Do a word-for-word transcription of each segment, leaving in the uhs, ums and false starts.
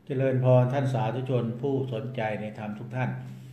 เจริญพรท่านสาธุชนผู้สนใจในธรรมทุกท่าน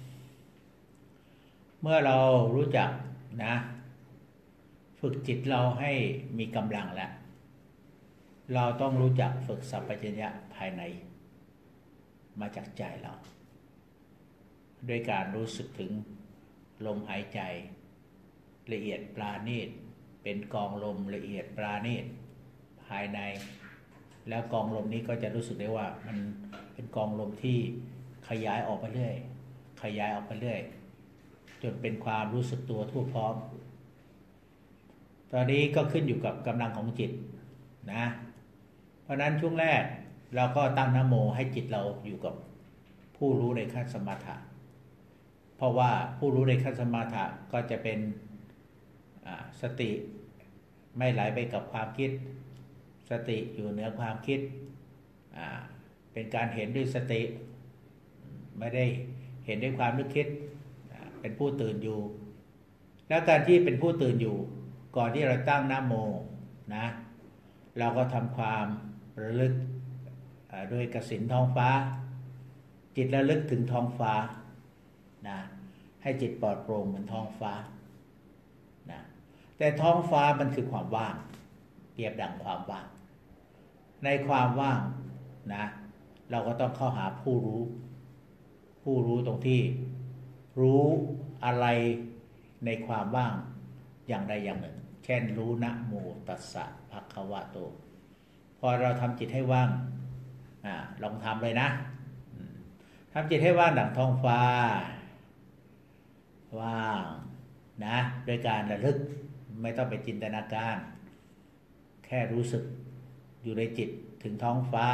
เมื่อเรารู้จักนะฝึกจิตเราให้มีกำลังแล้วเราต้องรู้จักฝึกสัพพัญญะภายในมาจากใจเราด้วยการรู้สึกถึงลมหายใจละเอียดปราณีตเป็นกองลมละเอียดปราณีตภายในแล้วกองลมนี้ก็จะรู้สึกได้ว่ามันเป็นกองลมที่ขยายออกไปเรื่อยขยายออกไปเรื่อยจนเป็นความรู้สึกตัวทั่วพร้อมตอนนี้ก็ขึ้นอยู่กับกำลังของจิตนะเพราะนั้นช่วงแรกเราก็ตั้งนะโมให้จิตเราอยู่กับผู้รู้ในขั้นสมถะเพราะว่าผู้รู้ในขั้นสมถะก็จะเป็นสติไม่ไหลไปกับความคิดสติอยู่เหนือความคิดเป็นการเห็นด้วยสติไม่ได้เห็นด้วยความนึกคิดเป็นผู้ตื่นอยู่แล้วการที่เป็นผู้ตื่นอยู่ก่อนที่เราตั้งนะโมนะเราก็ทำความระลึกโดยกสิณท้องฟ้าจิตระลึกถึงท้องฟ้านะให้จิตปลอดโปร่งเหมือนท้องฟ้านะแต่ท้องฟ้ามันคือความว่างเปรียบดังความว่างในความว่างนะเราก็ต้องเข้าหาผู้รู้ผู้รู้ตรงที่รู้อะไรในความว่างอย่างใดอย่างหนึ่งเช่นรู้นะโมตัสสะภะคะวะโตพอเราทำจิตให้ว่างอ่าลองทำเลยนะทำจิตให้ว่างดั่งท้องฟ้าว่างนะโดยการระลึกไม่ต้องไปจินตนาการแค่รู้สึกอยู่ในจิตถึงท้องฟ้า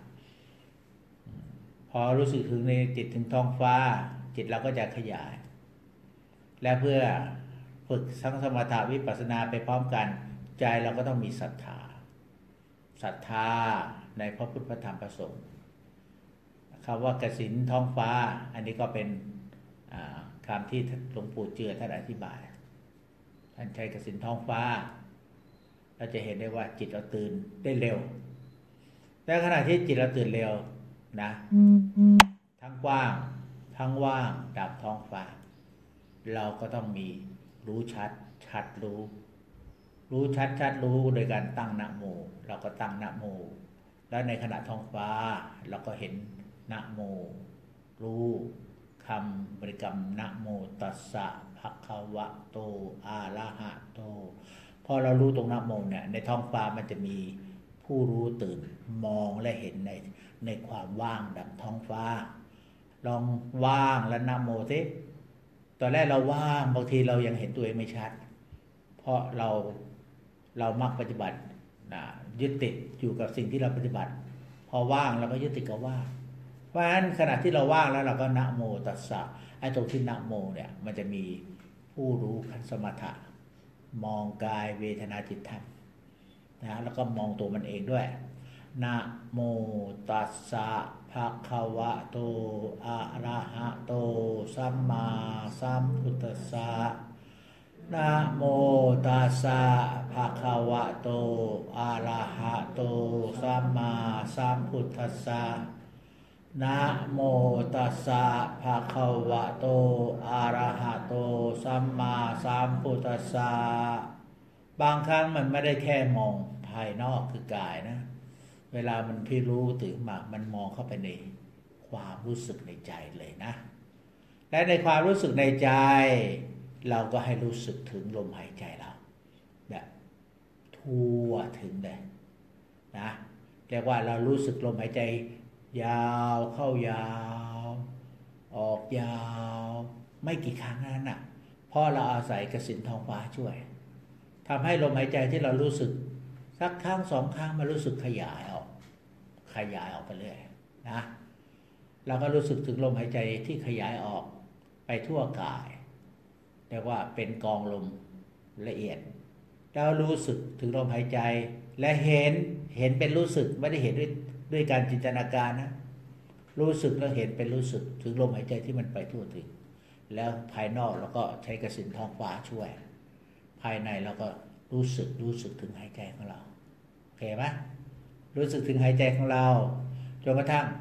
พอรู้สึกถึงในจิตถึงท้องฟ้าจิตเราก็จะขยายและเพื่อฝึกทั้งสมถะวิปัสสนาไปพร้อมกันใจเราก็ต้องมีศรัทธาศรัทธาในพระพุทธพระธรรมพระสงฆ์คำว่ากสิณท้องฟ้าอันนี้ก็เป็นคำที่หลวงปู่เจือท่านอธิบายท่านใช้กสิณท้องฟ้าเราจะเห็นได้ว่าจิตเราตื่นได้เร็วและขณะที่จิตเราตื่นเร็วนะทั้งกว้างทั้งว่างดับท้องฟ้าเราก็ต้องมีรู้ชัดชัดรู้รู้ชัดชัดรู้โดยการตั้งนะโมเราก็ตั้งนะโมแล้วในขณะท้องฟ้าเราก็เห็นนะโมรู้คำบริกรรมนะโมตัสสะภะคะวะโตอะระหะโตพอเรารู้ตรงนะโมเนี่ยในท้องฟ้ามันจะมีผู้รู้ตื่นมองและเห็นในในความว่างดับท้องฟ้าลองว่างแล้วนะโมสิตอนแรกเราว่างบางทีเรายังเห็นตัวเองไม่ชัดเพราะเราเรามักปฏิบัตินะยึดติดอยู่กับสิ่งที่เราปฏิบัติพอว่างเราก็ยึดติดกับว่างเพราะฉะนั้นขณะที่เราว่างแล้วเราก็นะโมตัสสะไอ้ตรงที่นะโมเนี่ยมันจะมีผู้รู้ขั้นสมถะมองกายเวทนาจิตธรรมนะแล้วก็มองตัวมันเองด้วยนะโมตัสสะภะคะวะโตอะระหะโตสัมมาสัมพุทธัสสะนะโมตัสสะภะคะวะโตอะระหะโตสัมมาสัมพุทธัสสะนะโมตัสสะภะคะวะโตอะระหะโตสัมมาสัมพุทธัสสะบางครั้งมันไม่ได้แค่มองภายนอกคือกายนะเวลามันพี่รู้ตื่นมามันมองเข้าไปในความรู้สึกในใจเลยนะและในความรู้สึกในใจเราก็ให้รู้สึกถึงลมหายใจเราแบบทั่วถึงเลยนะเรียกว่าเรารู้สึกลมหายใจยาวเข้ายาวออกยาวไม่กี่ครั้งนั้นน่ะเพราะเราอาศัยกสิณท้องฟ้าช่วยทำให้ลมหายใจที่เรารู้สึกสักครั้งสองครั้งมารู้สึกขยายออกขยายออกไปเรื่อยนะเราก็รู้สึกถึงลมหายใจที่ขยายออกไปทั่วกายเรียกว่าเป็นกองลมละเอียดแล้วรู้สึกถึงลมหายใจและเห็นเห็นเป็นรู้สึกไม่ได้เห็นด้วยด้วยการจินตนาการนะรู้สึกแล้วเห็นเป็นรู้สึกถึงลมหายใจที่มันไปทั่วถึงแล้วภายนอกเราก็ใช้กสิณท้องฟ้าช่วยภายในเราก็รู้สึกรู้สึกถึงหายใจของเราโอเคไหมรู้สึกถึงหายใจของเราจนกระทั่ง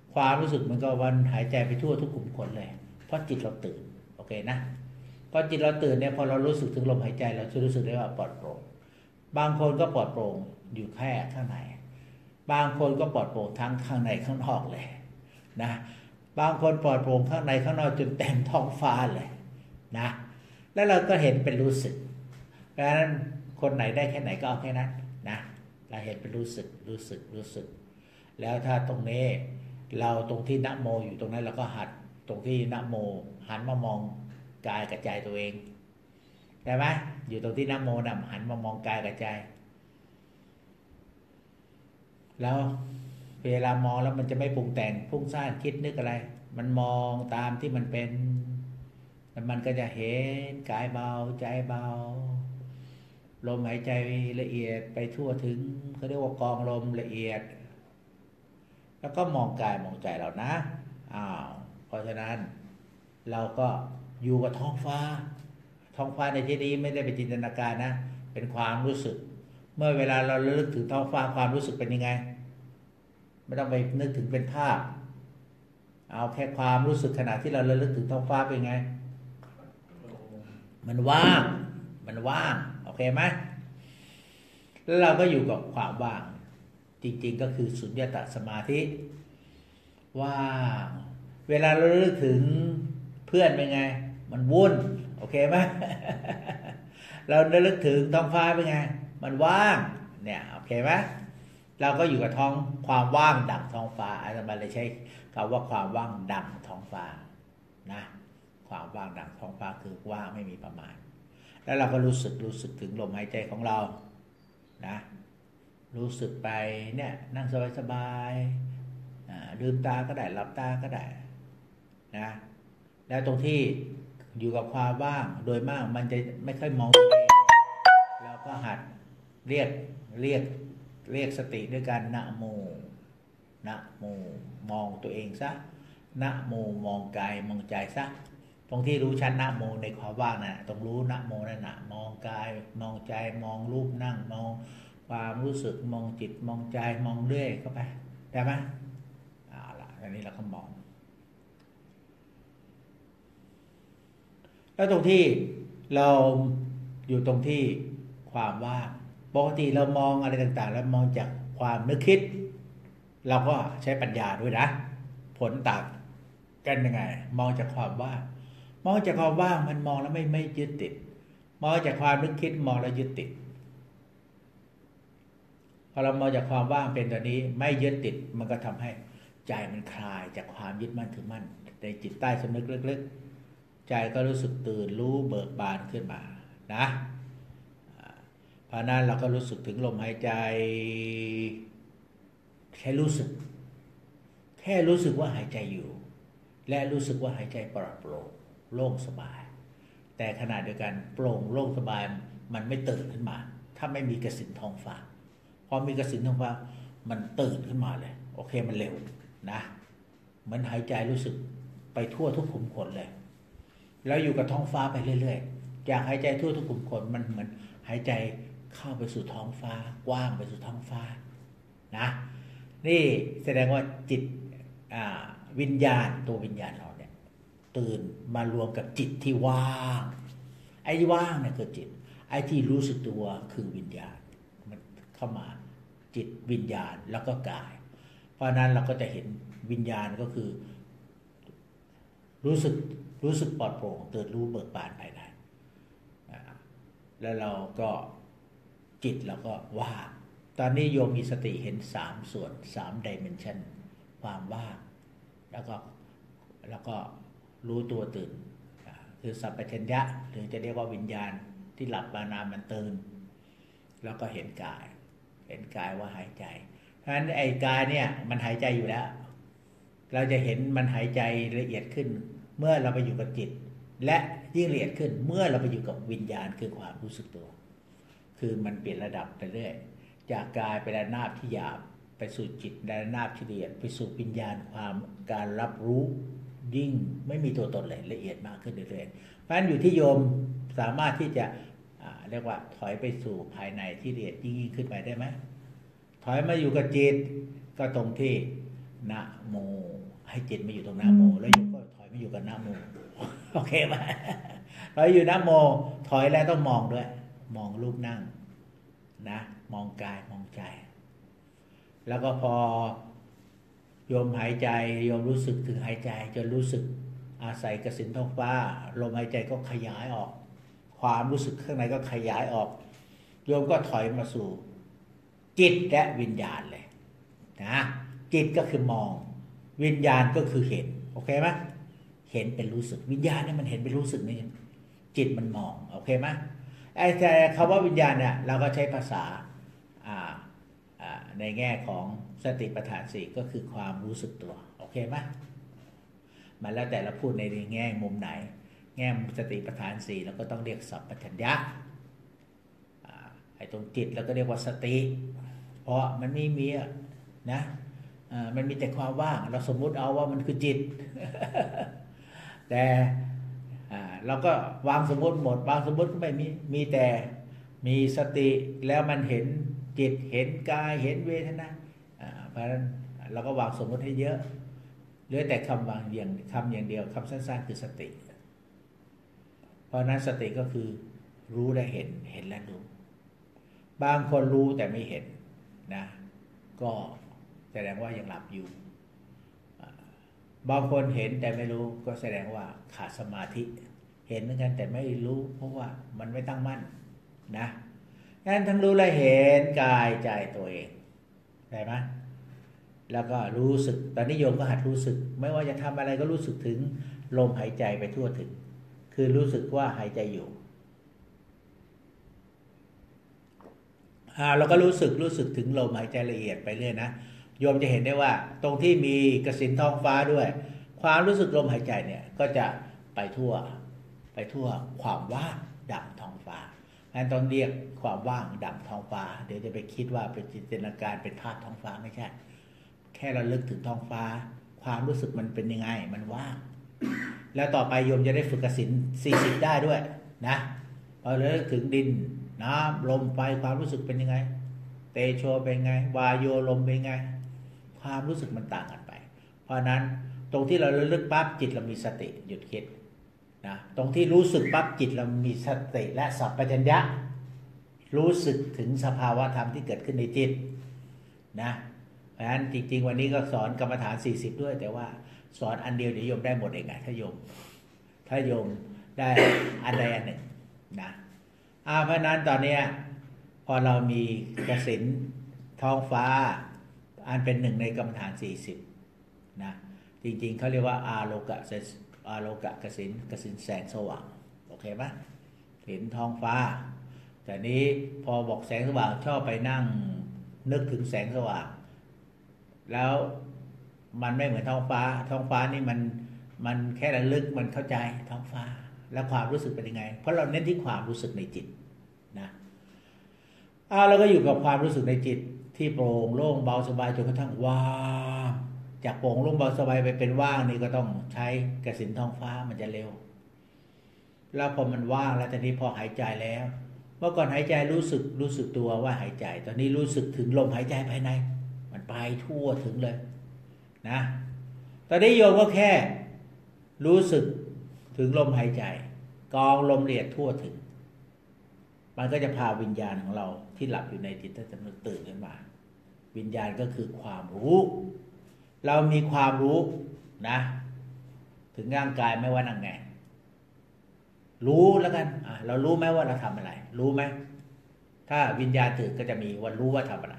ความรู้สึกมันก็วันหายใจไปทั่วทุกกลุ่มขนเลยเพราะจิตเราตื่นโอเคนะพอจิตเราตื่นเนี่ยพอเรารู้สึกถึงลมหายใจเราจะรู้สึกได้ว่าปลอดโปร่งบางคนก็ปลอดโปร่งอยู่แค่ข้างในบางคนก็ปลอดโปร่งทั้งข้างในข้างนอกเลยนะบางคนปลอดโปร่งข้างในข้างนอกจนเต็มท้องฟ้าเลยนะแล้วเราก็เห็นเป็นรู้สึกเพราะฉะนั้นคนไหนได้แค่ไหนก็เอาแค่นั้นนะเราเห็นเป็นรู้สึกรู้สึกรู้สึกแล้วถ้าตรงนี้เราตรงที่นะโมอยู่ตรงนั้นเราก็หัดตรงที่นะโมหันมามองกายกับใจตัวเองใช่ไหมอยู่ตรงที่นะโมนำหันมามองกายกับใจแล้วเวลามองแล้วมันจะไม่ปรุงแต่งพุ่งสร้างคิดนึกอะไรมันมองตามที่มันเป็นแล้วมันก็จะเห็นกายเบาใจเบาลมหายใจละเอียดไปทั่วถึงเขาเรียกว่ากองลมละเอียดแล้วก็มองกายมองใจเรานะอ้าวเพราะฉะนั้นเราก็อยู่กับท้องฟ้าท้องฟ้าในที่นี้ไม่ได้เป็นจินตนาการนะเป็นความรู้สึกเมื่อเวลาเราระลึกถึงท้องฟ้าความรู้สึกเป็นยังไงไม่ต้องไปนึกถึงเป็นภาพเอาแค่ความรู้สึกขณะที่เราระลึกถึงท้องฟ้าเป็นไงมันว่างมันว่างโอเคไหมแล้วเราก็อยู่กับความว่างจริงๆก็คือสุญญตสมาธิว่างเวลาเราระลึกถึงเพื่อนเป็นไงมันวุ่นโอเคไหม เราระลึกถึงท้องฟ้าเป็นไงมันว่างเนี่ยโอเคไหมเราก็อยู่กับท้องความว่างดั่งท้องฟ้าอาจารย์เลยใช้คำว่าความว่างดั่งท้องฟ้านะความว่างดั่งท้องฟ้าคือว่างไม่มีประมาณแล้วเราก็รู้สึกรู้สึกถึงลมหายใจของเรานะรู้สึกไปเนี่ยนั่งสบายๆลืมตาก็ได้หลับตาก็ได้นะแล้วตรงที่อยู่กับความว่างโดยมากมันจะไม่ค่อยมองตัวเองเราก็หัดเรียกเรียกเรียกสติด้วยการนะโมนะโมมองตัวเองซะนะโมมองกายมองใจซะตรงที่รู้ชัดนะโมในความว่างนะตรงรู้นะโมนั่นนะมองกายมองใจมองรูปนั่งมองความรู้สึกมองจิตมองใจมองเรื่อยเข้าไปได้ไหมเอาล่ะอันนี้เราก็มองแล้วตรงที่เราอยู่ตรงที่ความว่างปกติเรามองอะไรต่างๆแล้วมองจากความนึกคิดเราก็ใช้ปัญญาด้วยนะผลต่างกันยังไงมองจากความว่างมองจากความว่างมันมองแล้วไม่ไม่ยึดติดมองจากความนึกคิดมองแล้วยึดติดพอเรามองจากความว่างเป็นตัวนี้ไม่ยึดติดมันก็ทำให้ใจมันคลายจากความยึดมั่นถือมั่นในจิตใต้สำนึกลึกๆใจก็รู้สึกตื่นรู้เบิกบานขึ้นมานะเพราะนั้นเราก็รู้สึกถึงลมหายใจแค่รู้สึกแค่รู้สึกว่าหายใจอยู่และรู้สึกว่าหายใจปลอดโปร่งโล่งสบายแต่ขณะเดียวกันโปร่งโล่งสบายมันไม่ตื่นขึ้นมาถ้าไม่มีกระสินท้องฟ้าพอมีกระสินท้องฟ้ามันตื่นขึ้นมาเลยโอเคมันเร็วนะเหมือนหายใจรู้สึกไปทั่วทุกขุมขนเลยแล้วอยู่กับท้องฟ้าไปเรื่อยๆจากหายใจทั่วทุกขุมขนมันเหมือนหายใจเข้าไปสู่ท้องฟ้ากว้างไปสู่ท้องฟ้านะนี่แสดงว่าจิตวิญญาณตัววิญญาณเราเนี่ยตื่นมารวมกับจิตที่ว่างไอ้ว่างเนี่ยคือจิตไอ้ที่รู้สึกตัวคือวิญญาณมันเข้ามาจิตวิญญาณแล้วก็กายเพราะนั้นเราก็จะเห็นวิญญาณก็คือรู้สึกรู้สึกปลอดโปร่งตื่นรู้เบิกบานภายในแล้วเราก็จิตเราก็ว่างตอนนี้โยมมีสติเห็นสามส่วนสามดิเมนชันความว่างแล้วก็แล้วก็รู้ตัวตื่นคือสัพพัญญะหรือจะเรียกว่าวิญญาณที่หลับมานานมันตื่นแล้วก็เห็นกายเห็นกายว่าหายใจเพราะฉะนั้นไอ้กายเนี่ยมันหายใจอยู่แล้วเราจะเห็นมันหายใจละเอียดขึ้นเมื่อเราไปอยู่กับจิตและยิ่งละเอียดขึ้นเมื่อเราไปอยู่กับวิญญาณคือความรู้สึกตัวคือมันเปลี่ยนระดับไปเรื่อยจากกายไประนาบที่หยาบไปสู่จิตระนาบที่ละเอียดไปสู่วิญญาณความการรับรู้ยิ่งไม่มีตัวตนเลยละเอียดมากขึ้นเรื่อยๆเพราะฉะนั้นอยู่ที่โยมสามารถที่จะเรียกว่าถอยไปสู่ภายในที่ละเอียดยิ่งขึ้นไปได้ไหมถอยมาอยู่กับจิตก็ตรงที่นะโมให้จิตมาอยู่ตรงนะโมแล้วโยมก็ถอยมาอยู่กับนะโมโอเคไหมเราอยู่นะโมถอยแล้วต้องมองด้วยมองรูปนั่งนะมองกายมองใจแล้วก็พอโยมหายใจโยมรู้สึกถึงหายใจจนรู้สึกอาศัยกสิณท้องฟ้าลมหายใจก็ขยายออกความรู้สึกข้างในก็ขยายออกโยมก็ถอยมาสู่จิตและวิญญาณเลยนะจิตก็คือมองวิญญาณก็คือเห็นโอเคไหมเห็นเป็นรู้สึกวิญญาณนี่มันเห็นเป็นรู้สึกนี่จิตมันมองโอเคไหมไอ้แต่คำว่าวิญญาณเนี่ยเราก็ใช้ภาษาในแง่ของสติปัฏฐานสี่ก็คือความรู้สึกตัวโอเคไหมมันแล้วแต่เราพูดในแง่มุมไหนแง่สติปัฏฐานสี่เราก็ต้องเรียกสัพพัญญะไอ้ตรงจิตเราก็เรียกว่าสติเพราะมันไม่มีนะมันมีแต่ความว่างเราสมมุติเอาว่ามันคือจิตแต่เราก็วางสมมติหมดวางสมมติก็ไม่มีมีแต่มีสติแล้วมันเห็นจิตเห็นกายเห็นเวทนาเพราะฉะนั้นเราก็วางสมมติให้เยอะเหลือแต่คำวางอย่างคำอย่างเดียวคำสั้นๆคือสติเพราะนั้นสติก็คือรู้และเห็นเห็นและรู้บางคนรู้แต่ไม่เห็นนะก็แสดงว่ายังหลับอยู่บางคนเห็นแต่ไม่รู้ก็แสดงว่าขาดสมาธิเห็นเหมือนกันแต่ไม่รู้เพราะว่ามันไม่ตั้งมั่นนะงั้นทั้งรู้และเห็นกายใจตัวเองได้ไหมแล้วก็รู้สึกตอนนี้โยมก็หัดรู้สึกไม่ว่าจะทำอะไรก็รู้สึกถึงลมหายใจไปทั่วถึงคือรู้สึกว่าหายใจอยู่อ่าเราก็รู้สึกรู้สึกถึงลมหายใจละเอียดไปเรื่อยนะโยมจะเห็นได้ว่าตรงที่มีกสิณท้องฟ้าด้วยความรู้สึกลมหายใจเนี่ยก็จะไปทั่วไปทั่วความว่างดับท้องฟ้างั้นต้องเรียกความว่างดับท้องฟ้าเดี๋ยวจะไปคิดว่าเป็นจินตนาการเป็นภาพท้องฟ้าไม่ใช่แค่เราลึกถึงท้องฟ้าความรู้สึกมันเป็นยังไงมันว่างแล้วต่อไปโยมจะได้ฝึกกสิณสี่สิบได้ด้วยนะพอเลิกถึงดินน้ำลมไฟความรู้สึกเป็นยังไงเตโชเป็นไงวายโยลมเป็นไงความรู้สึกมันต่างกันไปเพราะนั้นตรงที่เราระลึกปั๊บจิตเรามีสติหยุดคิดนะตรงที่รู้สึกปั๊บจิตเรามีสติและสัพพัญญะรู้สึกถึงสภาวะธรรมที่เกิดขึ้นในจิตนะเพราะฉะนั้นจริงๆวันนี้ก็สอนกรรมฐานสี่สิบด้วยแต่ว่าสอนอันเดียวเดี๋ยวโยมได้หมดเองไงถ้าโยมถ้าโยมได้อันใดอันหนึ่งนะอ่าเพราะนั้นตอนนี้พอเรามีกสิณท้องฟ้าอันเป็นหนึ่งในกรรมฐานสี่สิบนะจริงๆเขาเรียกว่าอาโลกะอาโลกะกสิณกสิณแสงสว่างโอเคไหมเห็นท้องฟ้าแต่นี้พอบอกแสงสว่างชอบไปนั่งนึกถึงแสงสว่างแล้วมันไม่เหมือนท้องฟ้าท้องฟ้านี่มันมันแค่ระลึกมันเข้าใจท้องฟ้าแล้วความรู้สึกเป็นยังไงเพราะเราเน้นที่ความรู้สึกในจิตนะอ่าเราก็อยู่กับความรู้สึกในจิตที่โปร่งโล่งเบาสบายจนกระทั่งว่างจากโปร่งโล่งเบาสบายไปเป็นว่างนี่ก็ต้องใช้กสิณท้องฟ้ามันจะเร็วแล้วพอมันว่างแล้วตอนนี้พอหายใจแล้วเมื่อก่อนหายใจรู้สึกรู้สึกตัวว่าหายใจตอนนี้รู้สึกถึงลมหายใจภายในมันไปทั่วถึงเลยนะตอนนี้โยมก็แค่รู้สึกถึงลมหายใจกองลมละเอียดทั่วถึงมันก็จะพาวิญญาณของเราที่หลับอยู่ในจิตสำนึกตื่นขึ้นมาวิญญาณก็คือความรู้เรามีความรู้นะถึงร่างกายไม่ว่านั่งไงรู้แล้วกันอ่ะเรารู้ไหมว่าเราทำอะไรรู้ไหมถ้าวิญญาณตื่นก็จะมีวันรู้ว่าทำอะไร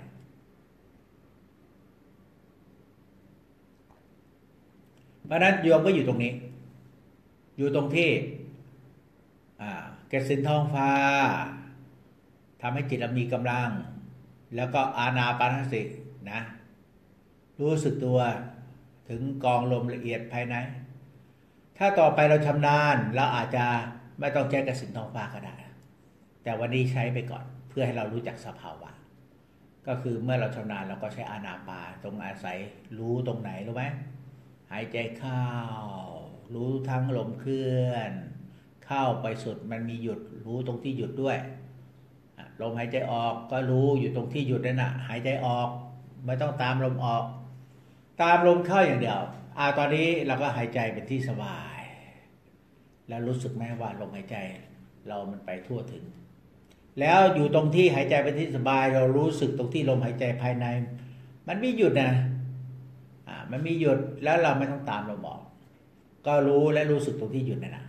เพราะนั้นโยมก็อยู่ตรงนี้อยู่ตรงที่กสิณท้องฟ้าทำให้จิตเรามีกำลังแล้วก็อานาปานสตินะรู้สึกตัวถึงกองลมละเอียดภายในถ้าต่อไปเราชำนาญเราอาจจะไม่ต้องใช้กสิณท้องฟ้าก็ได้แต่วันนี้ใช้ไปก่อนเพื่อให้เรารู้จักสภาวะก็คือเมื่อเราชำนาญเราก็ใช้อานาปานตรงอาศัยรู้ตรงไหนรู้ไหมหายใจเข้ารู้ทั้งลมเคลื่อนเข้าไปสุดมันมีหยุดรู้ตรงที่หยุดด้วยลมหายใจออกก็รู้อยู่ตรงที่หยุดนั่นน่ะหายใจออกไม่ต้องตามลมออกตามลมเข้าอย่างเดียวอ่าตอนนี้เราก็หายใจเป็นที่สบายแล้วรู้สึกไหมว่าลมหายใจเรามันไปทั่วถึงแล้วอยู่ตรงที่หายใจเป็นที่สบายเรารู้สึกตรงที่ลมหายใจภายในมันไม่หยุดนะอ่ามันมีหยุดแล้วเราไม่ต้องตามลมออกก็รู้และรู้สึกตรงที่หยุดนะนะ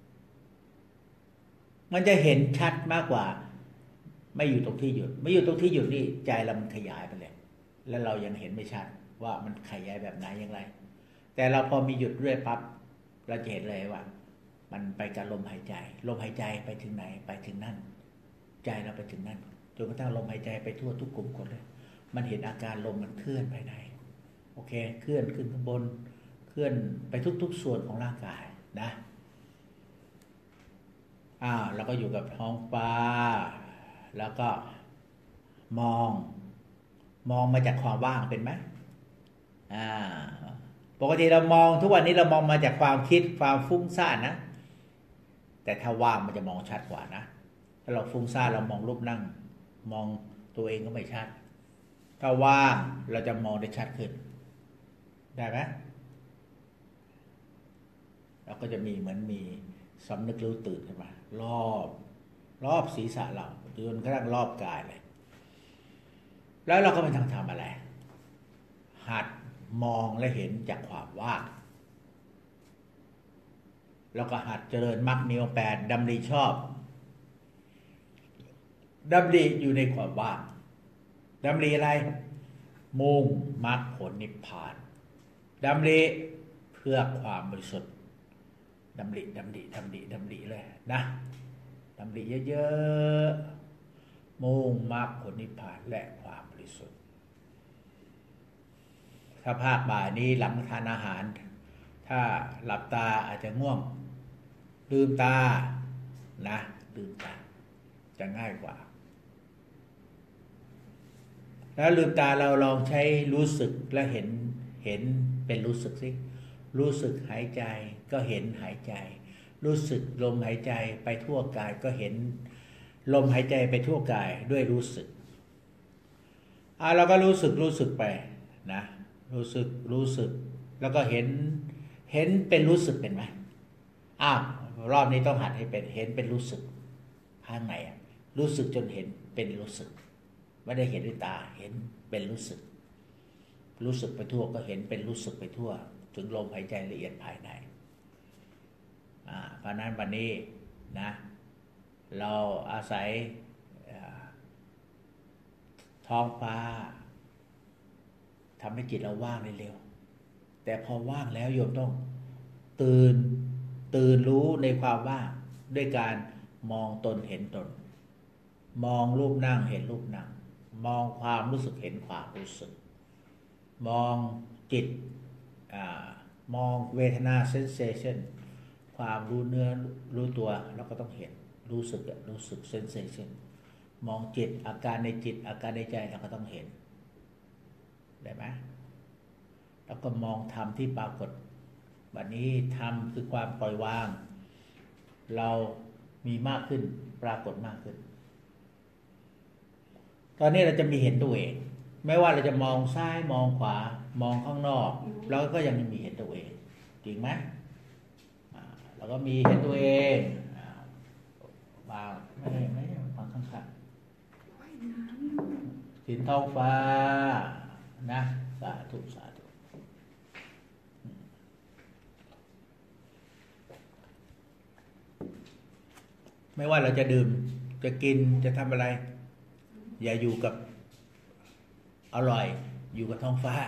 มันจะเห็นชัดมากกว่าไม่อยู่ตรงที่หยุดไม่อยู่ตรงที่หยุดนี่ใจเรามันขยายไปเลยแล้วเรายังเห็นไม่ชัดว่ามันขยายแบบไหนอย่างไรแต่เราพอมีหยุดเรื่อยปั๊บเราจะเห็นเลยว่ามันไปกับลมหายใจลมหายใจไปถึงไหนไปถึงนั่นใจเราไปถึงนั่นจนกระทั่งลมหายใจไปทั่วทุกกลุ่มคนเลยมันเห็นอาการลมมันเคลื่อนไปไหนโอเคเคลื่อนขึ้นข้างบนเคลื่อนไปทุกๆส่วนของร่างกายนะอ้าวเราก็อยู่กับท้องฟ้าแล้วก็มองมองมาจากความว่างเป็นไหมอ่าปกติเรามองทุกวันนี้เรามองมาจากความคิดความฟุ้งซ่านนะแต่ถ้าว่างมันจะมองชัดกว่านะถ้าเราฟุ้งซ่านเรามองรูปนั่งมองตัวเองก็ไม่ชัดถ้าว่างเราจะมองได้ชัดขึ้นได้ไหมเราก็จะมีเหมือนมีสำนึกรู้ตื่นขึ้นมารอบรอบศีรษะเราจนกระทั่งรอบกายเลยแล้วเราก็ไม่ต้องทำอะไรหัดมองและเห็นจากความว่างแล้วก็หัดเจริญมรรคมีองค์แปดดำริชอบดำริอยู่ในความว่างดำริอะไรมุ่งมรรคผลนิพพานดำริเพื่อความบริสุทธิ์ดำริดำริดำริดำริเลยนะดำริเยอะๆมุ่งมรรคผลนิพพานและความบริสุทธิ์ถ้าภาคบ่ายนี้หลังทานอาหารถ้าหลับตาอาจจะง่วงลืมตานะลืมตาจะง่ายกว่าแล้วลืมตาเราลองใช้รู้สึกและเห็นเห็นเป็นรู้สึกสิรู้สึกหายใจก็เห็นหายใจรู้สึกลมหายใจไปทั่วกายก็เห็นลมหายใจไปทั่วกายด้วยรู้สึกอ่าเราก็รู้สึกรู้สึกไปนะรู้สึกรู้สึกแล้วก็เห็นเห็นเป็นรู้สึกเป็นไหมอ้าวรอบนี้ต้องหัดให้เป็นเห็นเป็นรู้สึกข้างในรู้สึกจนเห็นเป็นรู้สึกไม่ได้เห็นด้วยตาเห็นเป็นรู้สึกรู้สึกไปทั่วก็เห็นเป็นรู้สึกไปทั่วถึงลมหายใจละเอียดภายในอ่าเพราะนั้นวันนี้นะเราอาศัยท้องฟ้าทำให้จิตเราว่างเร็วแต่พอว่างแล้วโยมต้องตื่นตื่นรู้ในความว่างด้วยการมองตนเห็นตนมองรูปนั่งเห็นรูปนั่งมองความรู้สึกเห็นความรู้สึกมองจิตอ่ามองเวทนา sensation ความรู้เนื้อรู้ตัวเราก็ต้องเห็นรู้สึกรู้สึก sensation มองจิตอาการในจิตอาการในใจเราก็ต้องเห็นได้ไหมแล้วก็มองธรรมที่ปรากฏวันนี้ธรรมคือความปล่อยวางเรามีมากขึ้นปรากฏมากขึ้นตอนนี้เราจะมีเห็นตัวเองไม่ว่าเราจะมองซ้ายมองขวามองข้างนอกเราก็ยังมีเห็นตัวเองจริงไหมเราก็มีเห็นตัวเองวางไม่ได้ไม่ได้วางข้างๆสินท้องฟ้านะสาธุสาธุไม่ว่าเราจะดื่มจะกินจะทำอะไรอย่าอยู่กับอร่อยอยู่กับท้องฟ้า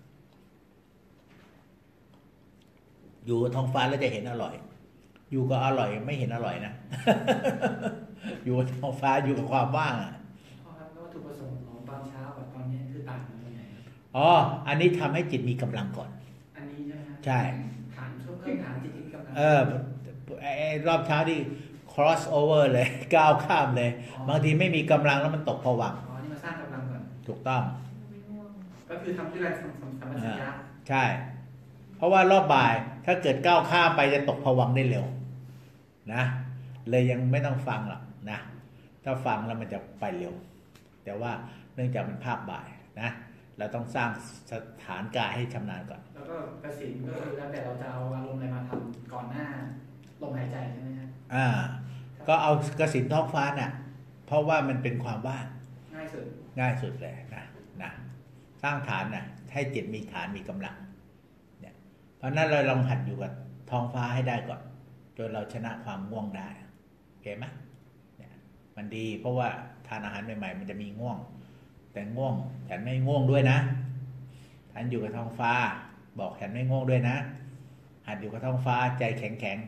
อยู่กับท้องฟ้าแล้วจะเห็นอร่อยอยู่กับอร่อยไม่เห็นอร่อยนะ อยู่กับท้องฟ้าอยู่กับความว่างอ่ะครับแล้ววัตถุประสงค์ของตอนเช้ากับตอนนี้คือต่างกันยังไงอ๋ออันนี้ทำให้จิตมีกำลังก่อนอันนี้ใช่ไหมใช่ฐานช่วงเริ่มฐานจิตมีกำลังเออไอ้รอบเช้าที่ cross over เลยก้าวข้ามเลยบางทีไม่มีกำลังแล้วมันตกผวังค์อ๋อนี่มาสร้างกำลังก่อนถูกต้องก็คือทำด้วยแรงสัมปชัญญะใช่เพราะว่ารอบบ่ายถ้าเกิดก้าวข้ามไปจะตกผวังค์ได้เร็วนะเลยยังไม่ต้องฟังหรอกนะถ้าฟังแล้วมันจะไปเร็วแต่ว่าเนื่องจากมันภาคบ่ายนะเราต้องสร้างสถานกายให้ชำนาญก่อนแล้วก็กสิณก็คือแล้วแต่เราจะเอาอารมณ์อะไรมาทำก่อนหน้าลมหายใจใช่ไหมครับอ่าก็เอากสิณท้องฟ้าน่ะเพราะว่ามันเป็นความว่างง่ายสุดง่ายสุดเลยนะนะสร้างฐานน่ะให้จิตมีฐานมีกำลังเนี่ยเพราะนั้นเราลองหัดอยู่กับท้องฟ้าให้ได้ก่อนจนเราชนะความง่วงได้โอเคไหมเนี่ยมันดีเพราะว่าทานอาหารใหม่ๆมันจะมีง่วงแต่ง่วงฉันไม่ง่วงด้วยนะฉันอยู่กับท้องฟ้าบอกฉันไม่ง่วงด้วยนะหัดอยู่กับท้องฟ้าใจแข็งแข็ง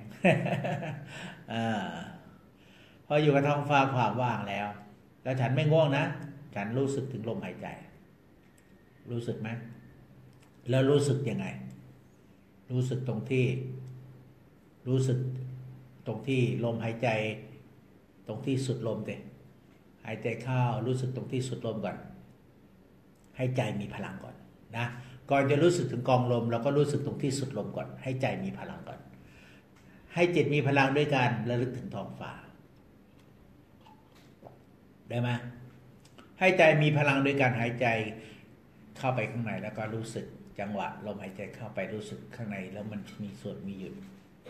พออยู่กับท้องฟ้าความว่างแล้วแล้วฉันไม่ง่วงนะฉันรู้สึกถึงลมหายใจรู้สึกไหมแล้วรู้สึกยังไงรู้สึกตรงที่รู้สึกตรงที่ลมหายใจตรงที่สุดลมเตะหายใจเข้ารู้สึกตรงที่สุดลมก่อนให้ใจมีพลังก่อนนะก่อนจะรู้สึกถึงกองลมเราก็รู้สึกตรงที่สุดลมก่อนให้ใจมีพลังก่อนให้จิตมีพลังด้วยการระลึกถึงท้องฟ้าได้ไหมให้ใจมีพลังด้วยการหายใจเข้าไปข้างในแล้วก็รู้สึกจังหวะลมหายใจเข้าไปรู้สึกข้างในแล้วมันมีส่วนมีหยุด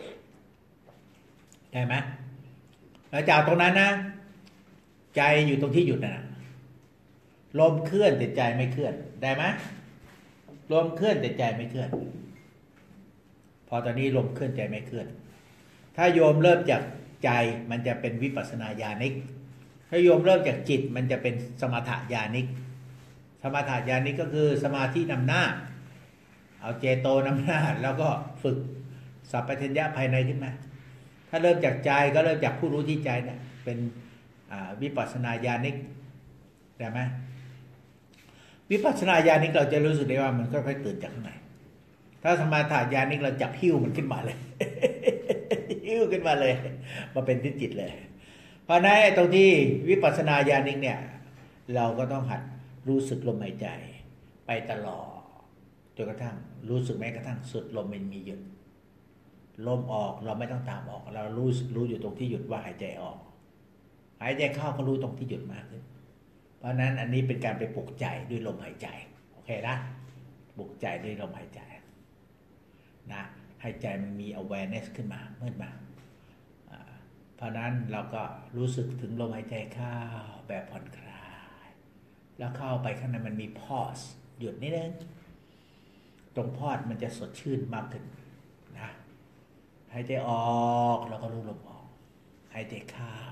ได้ไหมแล้วจากตรงนั้นนะใจอยู่ตรงที่หยุดนะลมเคลื่อนแต่ใจไม่เคลื่อนได้ไหมลมเคลื่อนแต่ใจไม่เคลื่อนพอตอนนี้ลมเคลื่อนใจไม่เคลื่อนถ้าโยมเริ่มจากใจมันจะเป็นวิปัสสนาญาณิกถ้าโยมเริ่มจากจิตมันจะเป็นสมถะญาณิกสมถะญาณิกก็คือสมาธินำหน้าเอาเจโตนำหน้าแล้วก็ฝึกสัพพัญญะภายในขึ้นมาถ้าเริ่มจากใจก็เริ่มจากผู้รู้ที่ใจเนี่ยเป็นวิปัสสนาญาณิกได้ไหมวิปัสสนาญาณิกเราจะรู้สึกได้ว่ามันค่อยๆตื่นจากข้างในถ้าสมาธิญาณิกเราจับหิ้วมันขึ้นมาเลย หิ้วขึ้นมาเลยมาเป็นที่จิตเลยเพราะนั้นตรงที่วิปัสสนาญาณิกเนี่ยเราก็ต้องหัดรู้สึกลมหายใจไปตลอดจนกระทั่งรู้สึกแม้กระทั่งสุดลมมันมีหยุดลมออกเราไม่ต้องตามออกเรารู้รู้อยู่ตรงที่หยุดว่าหายใจออกหายใจเข้าก็รู้ตรงที่หยุดมากขึ้นเพราะนั้นอันนี้เป็นการไปปลุกใจด้วยลมหายใจโอเคนะปลุกใจด้วยลมหายใจนะให้ใจมันมี awareness ขึ้นมาเมื่อมาเพราะนั้นเราก็รู้สึกถึงลมหายใจเข้าแบบผ่อนคลายแล้วเข้าไปข้างในมันมี pause หยุดนิดนึงตรง pause มันจะสดชื่นมากขึ้นนะหายใจออกแล้วก็รู้ลมออกหายใจเข้า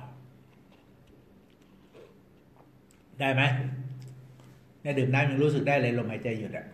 ได้ไหมเนี่ยดื่มน้ำยังรู้สึกได้เลยลมหายใจหยุดอ่ะ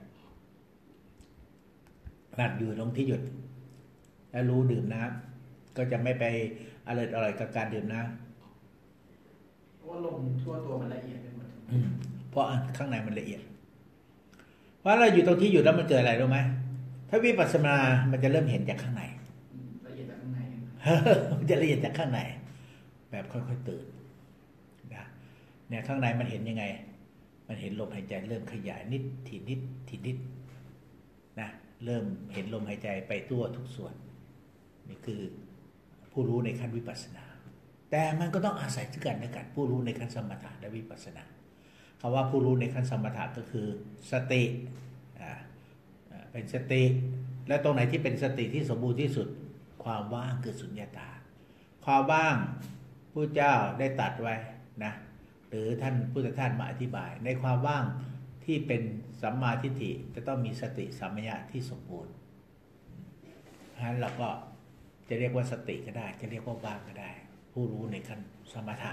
หนักอยู่ตรงที่หยุดแล้วรู้ดื่มน้ำก็จะไม่ไปอร่อยอร่อยกับการดื่มน้ำเพราะว่าลมทั่วตัวมันละเอียดไปหมดเพราะข้างในมันละเอียดเพราะเราอยู่ตรงที่หยุดแล้วมันเกิดอะไรรู้ไหมถ้าวิปัสสนามันจะเริ่มเห็นจากข้างในละเอียดจากข้างในมันจะละเอียดจากข้างในแบบค่อยๆตื่นนะเนี่ยข้างในมันเห็นยังไงมันเห็นลมหายใจเริ่มขยายนิดทีนิดทีนิดนะเริ่มเห็นลมหายใจไปทั่วทุกส่วนนี่คือผู้รู้ในขั้นวิปัสสนาแต่มันก็ต้องอาศัยซึ่งกันและกันผู้รู้ในขั้นสมถะและวิปัสสนาคำว่าผู้รู้ในขั้นสมถะก็คือสติอ่าเป็นสติและตรงไหนที่เป็นสติที่สมบูรณ์ที่สุดความว่างคือสุญญตาความว่างผู้เจ้าได้ตรัสไว้นะหรือท่านพุทธทาสมาอธิบายในความว่างที่เป็นสัมมาทิฏฐิจะต้องมีสติสัมปชัญญะที่สมบูรณ์เพราะฉะนั้นเราก็จะเรียกว่าสติก็ได้จะเรียกว่าว่างก็ได้ผู้รู้ในขั้นสมถะ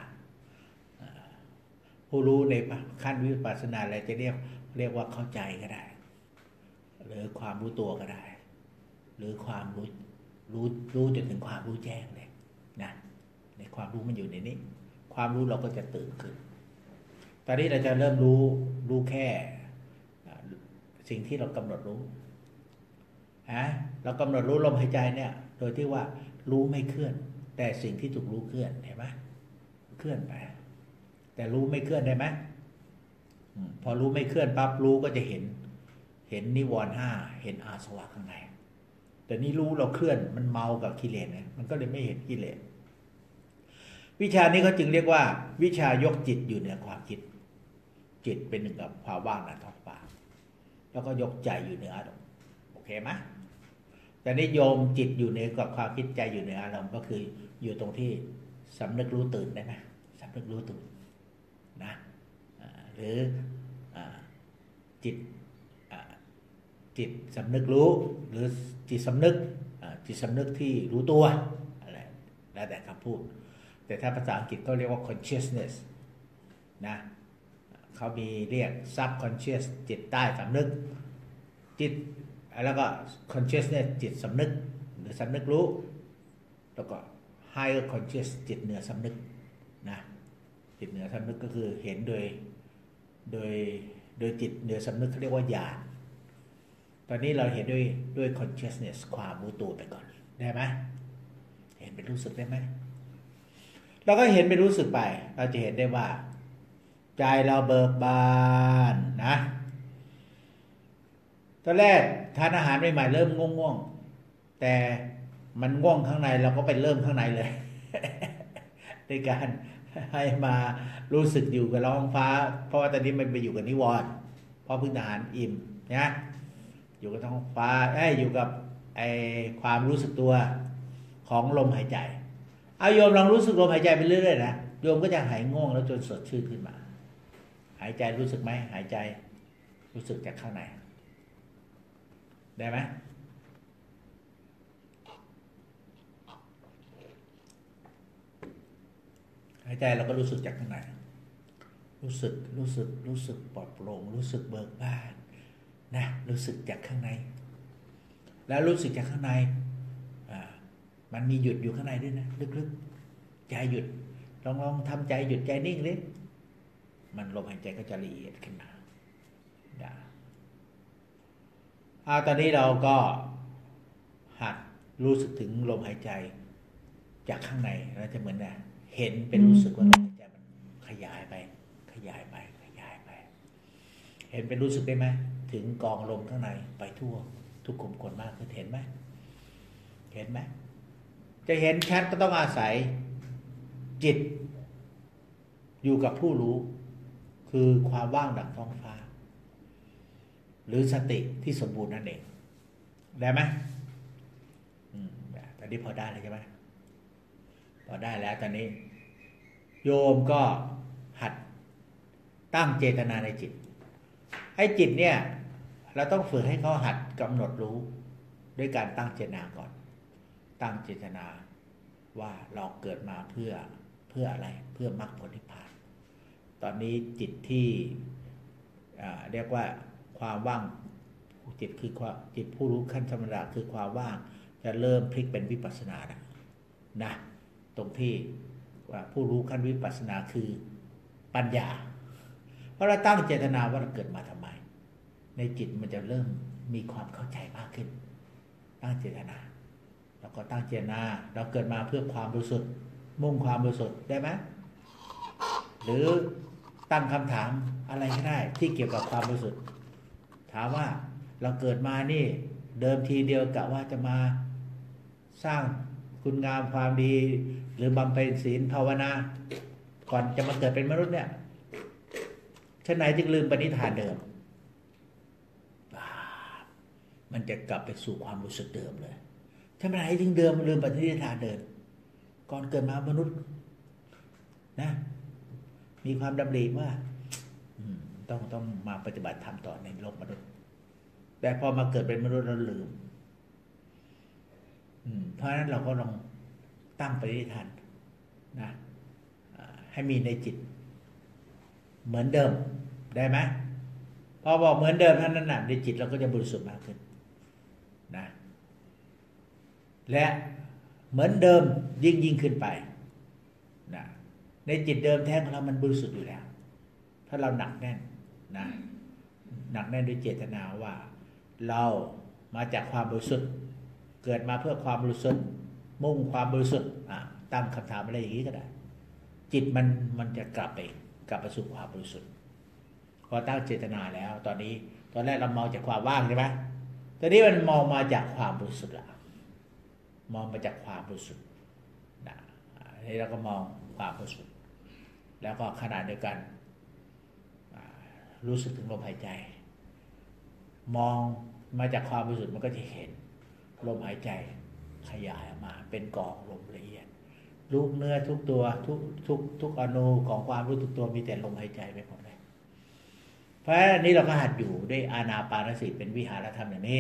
ผู้รู้ในขั้นวิปัสสนาอะไรจะเรียกเรียกว่าเข้าใจก็ได้หรือความรู้ตัวก็ได้หรือความรู้รู้รู้จนถึงความรู้แจ้งเลยนะในความรู้มันอยู่ในนี้ความรู้เราก็จะตื่นขึ้นตอนนี้เราจะเริ่มรู้รู้แค่สิ่งที่เรากำหนดรู้ฮะเรากำหนดรู้ลมหายใจเนี่ยโดยที่ว่ารู้ไม่เคลื่อนแต่สิ่งที่ถูกรู้เคลื่อนเห็นไหมเคลื่อนไปแต่รู้ไม่เคลื่อนได้ไหมพอรู้ไม่เคลื่อนปั๊บรู้ก็จะเห็นเห็นนิวรณ์ห้าเห็นอาสวะข้างในแต่นี่รู้เราเคลื่อนมันเมากับกิเลสเนี่ยมันก็เลยไม่เห็นกิเลสวิชานี้เขาจึงเรียกว่าวิชายกจิตอยู่เหนือความคิดจิตเป็นหนึ่งกับความว่างในท้องฟ้าแล้วก็ยกใจอยู่เหนืออารมณ์โอเคไหมแต่นิยมจิตอยู่เหนือกับความคิดใจอยู่เหนืออารมณ์ก็คืออยู่ตรงที่สำนึกรู้ตื่นได้ไหมสำนึกรู้ตื่นนะหรือจิตจิตสำนึกรู้หรือจิตสำนึกจิตสำนึกที่รู้ตัวอะไรแล้วแต่คำพูดแต่ถ้าภาษาอังกฤษก็เรียกว่า consciousness นะเขามีเรียก subconscious จิตใต้สำนึกจิตแล้วก็ consciousness จิตสำนึกหรือสำนึกรู้แล้วก็ higher conscious จิตเหนือสำนึกนะจิตเหนือสำนึกก็คือเห็นโดยโดยโดยจิตเหนือสำนึกเขาเรียกว่าญาณตอนนี้เราเห็นด้วยด้วย consciousness ความรู้ตัวไปก่อนได้ไหมเห็นเป็นรู้สึกได้ไหมเราก็เห็นเป็นรู้สึกไปเราจะเห็นได้ว่าใจเราเบิกบานนะตอนแรกทานอาหารใหม่ๆเริ่มง่วงๆแต่มันง่วงข้างในเราก็ไปเริ่มข้างในเลย ในการให้มารู้สึกอยู่กับท้องฟ้าเพราะว่าตอนนี้มันไปอยู่กับนิวรณ์เพราะพื้นฐานอิ่มนะอยู่กับท้องฟ้าไอ้อยู่กับไอ้ความรู้สึกตัวของลมหายใจเอาโยมลองรู้สึกลมหายใจไปเรื่อยๆนะโยมก็จะหายง่วงแล้วจนสดชื่นขึ้นมาหายใจรู้สึกไหมหายใจรู้สึกจากข้างในได้ไหมหายใจเราก็รู้สึกจากข้างในรู้สึกรู้สึกรู้สึกปลอดโปร่งรู้สึกเบิกบานนะรู้สึกจากข้างในแล้วรู้สึกจากข้างในอ่ามันมีหยุดอยู่ข้างในด้วยนะลึกๆใจหยุดลองลองทำใจหยุดใจนิ่งเลยมันลมหายใจก็จะละเอียดขึ้นมาเอาตอนนี้เราก็หัดรู้สึกถึงลมหายใจจากข้างในเราจะเหมือนนะเห็นเป็นรู้สึกว่าลมหายใจมันขยายไปขยายไปขยายไปเห็นเป็นรู้สึกได้ไหมถึงกองลมข้างในไปทั่วทุกกลุ่มคนมากขึ้นเห็นไหมเห็นไหมจะเห็นชัดก็ต้องอาศัยจิตอยู่กับผู้รู้คือความว่างดังท้องฟ้าหรือสติที่สมบูรณ์นั่นเองได้ไหมอืมตอนนี้พอได้เลยใช่ไหมพอได้แล้วตอนนี้โยมก็หัดตั้งเจตนาในจิตให้จิตเนี่ยเราต้องฝึกให้เขาหัดกำหนดรู้ด้วยการตั้งเจตนาก่อนตั้งเจตนาว่าเราเกิดมาเพื่อเพื่ออะไรเพื่อมรรคผลนิพพานตอนนี้จิตที่เรียกว่าความว่างจิตคือความจิตผู้รู้ขั้นธรรมดาคือความว่างจะเริ่มพลิกเป็นวิปัสสนานะนะตรงที่ว่าผู้รู้ขั้นวิปัสสนาคือปัญญาเพราะเราตั้งเจตนาว่าเราเกิดมาทำไมในจิตมันจะเริ่มมีความเข้าใจมากขึ้นตั้งเจตนาแล้วก็ตั้งเจตนาเราเกิดมาเพื่อความบริสุทธิ์มุ่งความบริสุทธิ์ได้ไหมหรือตั้งคำถามอะไรก็ได้ที่เกี่ยวกับความบริสุทธิ์ถามว่าเราเกิดมานี่เดิมทีเดียวกะว่าจะมาสร้างคุณงามความดีหรือบำเพ็ญศีลภาวนาก่อนจะมาเกิดเป็นมนุษย์เนี่ยฉะไหนจึงลืมปณิธานเดิมมันจะกลับไปสู่ความรู้สึกเดิมเลยฉะไหนจึงเดิมลืมปณิธานเดิมก่อนเกิดมามนุษย์นะมีความดำริว่าต้องต้องมาปฏิบัติธรรมต่อในโลกมนุษย์แต่พอมาเกิดเป็นมนุษย์เราลืมเพราะฉะนั้นเราก็ลองตั้งปณิธานนะให้มีในจิตเหมือนเดิมได้ไหมพอบอกเหมือนเดิมท่านนั้นน่ะในจิตเราก็จะบริสุทธิ์มากขึ้นนะและเหมือนเดิมยิ่งยิ่งขึ้นไปนะในจิตเดิมแท้ของเรามันบริสุทธิ์อยู่แล้วถ้าเราหนักแน่นนะหนักแน่นด้วยเจตนาว่าเรามาจากความบริสุทธิ์เกิดมาเพื่อความบริสุทธิ์มุ่งความบริสุทธิ์ตั้งคำถามอะไรอย่างนี้ก็ได้จิตมันมันจะกลับไปกลับไปสู่ความบริสุทธิ์พอตั้งเจตนาแล้วตอนนี้ตอนแรกเรามองจากความว่างใช่ไหมตอนนี้มันมองมาจากความบริสุทธิ์ละมองมาจากความบริสุทธิ์นะนี่เราก็มองความบริสุทธิ์แล้วก็ขณะเดียวกันรู้สึกถึงลมหายใจมองมาจากความบริสุทธิ์มันก็จะเห็นลมหายใจขยายออกมาเป็นกองลมละเอียดรูปเนื้อทุกตัวทุกทุกทุกอนูของความรู้สึกตัวมีแต่ลมหายใจไปหมดเลยเพราะฉะนั้นอันนี้เราก็หัดอยู่ด้วยอานาปานสติเป็นวิหารธรรมอย่างนี้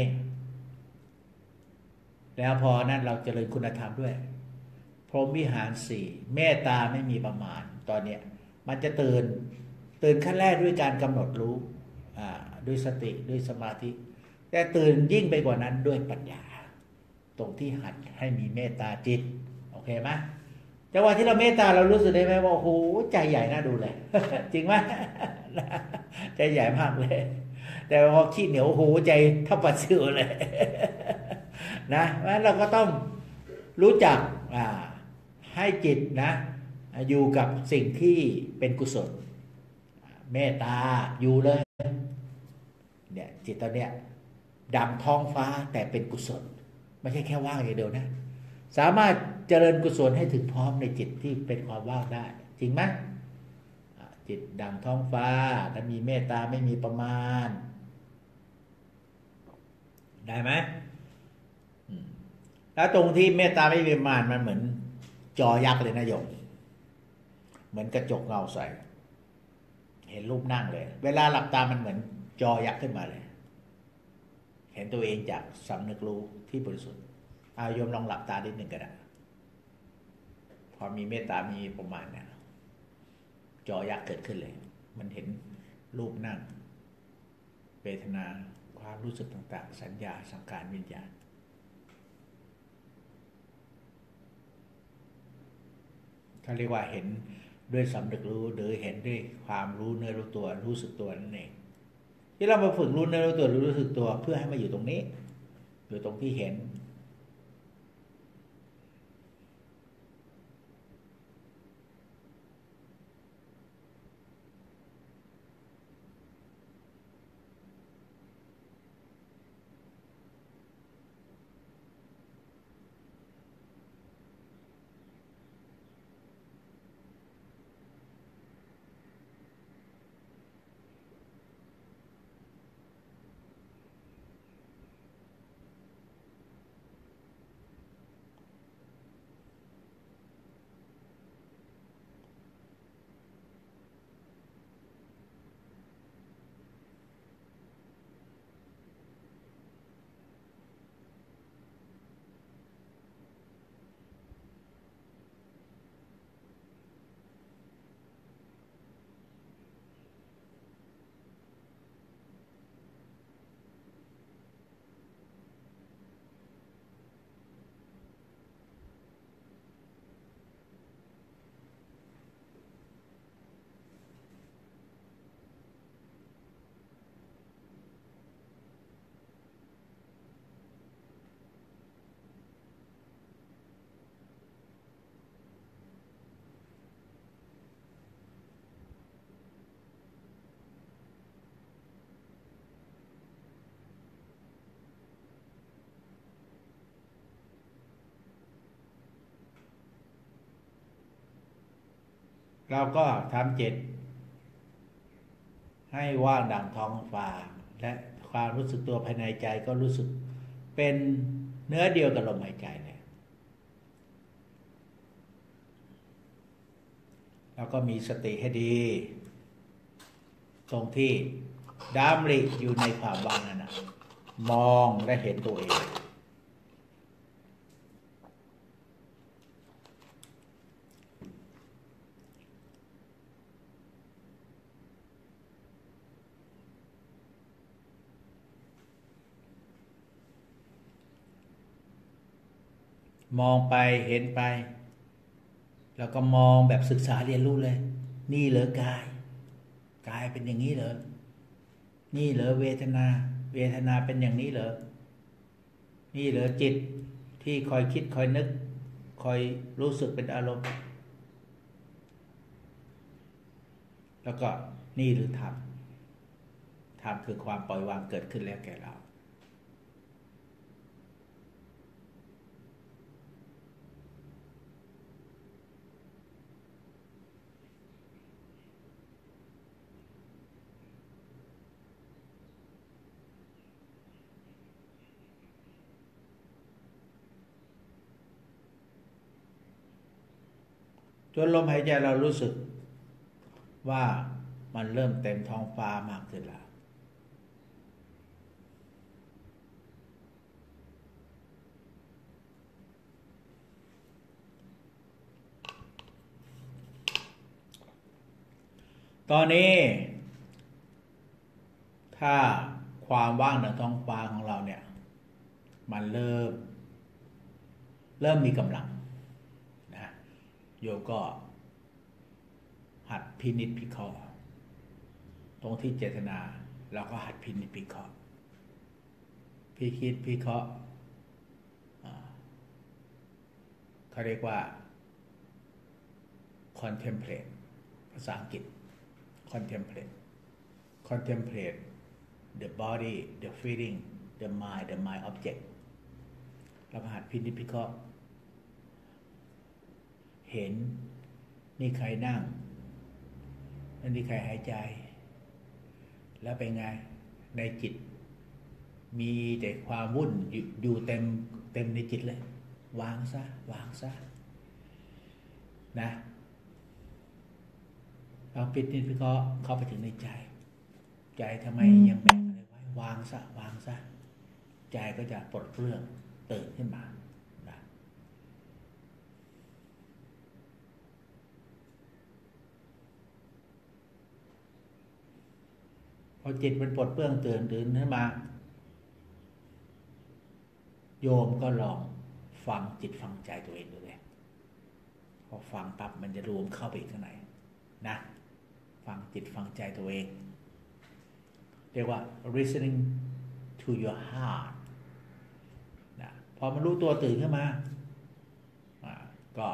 แล้วพอนั้นเราเจริญคุณธรรมด้วยพรหมวิหารสี่เมตตาไม่มีประมาณตอนเนี้ยมันจะตื่นตื่นขั้นแรกด้วยการกำหนดรู้อ่าด้วยสติด้วยสมาธิแต่ตื่นยิ่งไปกว่านั้นด้วยปัญญาตรงที่หัดให้มีเมตตาจิตโอเคไหมจังหวะที่เราเมตตาเรารู้สึกได้ไหมว่าโอ้โหใจใหญ่น่าดูเลย จริงไหม ใจใหญ่มากเลยแต่พอขี้เหนียวโอ้โหใจทับปะซิวเลย นะเพราะฉะนั้นเราก็ต้องรู้จักอ่าให้จิตนะอยู่กับสิ่งที่เป็นกุศลเมตตาอยู่เลยเนี่ยจิตตอนเนี้ยดังท้องฟ้าแต่เป็นกุศลไม่ใช่แค่ว่างอย่างเดียวนะสามารถเจริญกุศลให้ถึงพร้อมในจิตที่เป็นความว่างได้จริงไหมจิตดังท้องฟ้าถ้ามีเมตตาไม่มีประมาณได้ไหมแล้วตรงที่เมตตาไม่มีประมาณมันเหมือนจอยักษ์เลยนะโยมเหมือนกระจกเงาใสเห็นรูปนั่งเลยเวลาหลับตามันเหมือนจอยักษ์ขึ้นมาเลยเห็นตัวเองจากสำนึกรู้ที่บริสุทธิ์เอาโยมลองหลับตานิดหนึ่งก็ได้พอมีเมตตามีประมาณเนี่ยจอยักษ์เกิดขึ้นเลยมันเห็นรูปนั่งเวทนาความรู้สึกต่างๆสัญญาสังขารวิญญาณเขาเรียกว่าเห็นด้วยสำนึกรู้หรือเห็นด้วยความรู้เนื้อรู้ตัวรู้สึกตัวนั่นเองที่เรามาฝึกรู้เนื้อรู้ตัวรู้สึกตัวเพื่อให้มาอยู่ตรงนี้อยู่ตรงที่เห็นเราก็ทำจิตให้ว่างดังท้องฟ้าและความรู้สึกตัวภายในใจก็รู้สึกเป็นเนื้อเดียวกับลมหายใจเลยแล้วก็มีสติให้ดีตรงที่ดำริอยู่ในความว่างนั้นนะมองและเห็นตัวเองมองไปเห็นไปแล้วก็มองแบบศึกษาเรียนรู้เลยนี่เหรอกายกายเป็นอย่างนี้เหรอนี่เหรอเวทนาเวทนาเป็นอย่างนี้เหรอนี่เหรอจิตที่คอยคิดคอยนึกคอยรู้สึกเป็นอารมณ์แล้วก็นี่หรือธรรมธรรมคือความปล่อยวางเกิดขึ้นแล้วแก่เราจนลมหายใจเรารู้สึกว่ามันเริ่มเต็มท้องฟ้ามากขึ้นแล้วตอนนี้ถ้าความว่างเหนือท้องฟ้าของเราเนี่ยมันเริ่มเริ่มมีกำลังนะโยมก็หัดพินิจพิเคราะห์ตรงที่เจตนาเราก็หัดพินิจพิเคราะห์พิคิดพิเคราะห์เขาเรียกว่า contemplate ภาษาอังกฤษ contemplate contemplate the body the feeling the mind the mind object เราหัดพินิจพิเคราะห์เห็นนี่ใครนั่งนั่นนี่ใครหายใจแล้วเป็นไงในจิตมีแต่ความวุ่นอยู่เต็มเต็มในจิตเลยวางซะวางซะนะเราปิดนิดพิเคราะห์เข้าไปถึงในใจใจทำไมยังแบกอะไรไว้วางซะวางซะใจก็จะปลดเปลื้องตื่นขึ้นมานะพอจิตมันปลดเปลื้องตื่นตื่นขึ้นมาโยมก็ลองฟังจิตฟังใจตัวเองดูเลยพอฟังปั๊บมันจะรวมเข้าไปข้างในนะฟังจิตฟังใจตัวเองเรียกว่า listening to your heart นะพอมันรู้ตัวตื่นขึ้นมาก็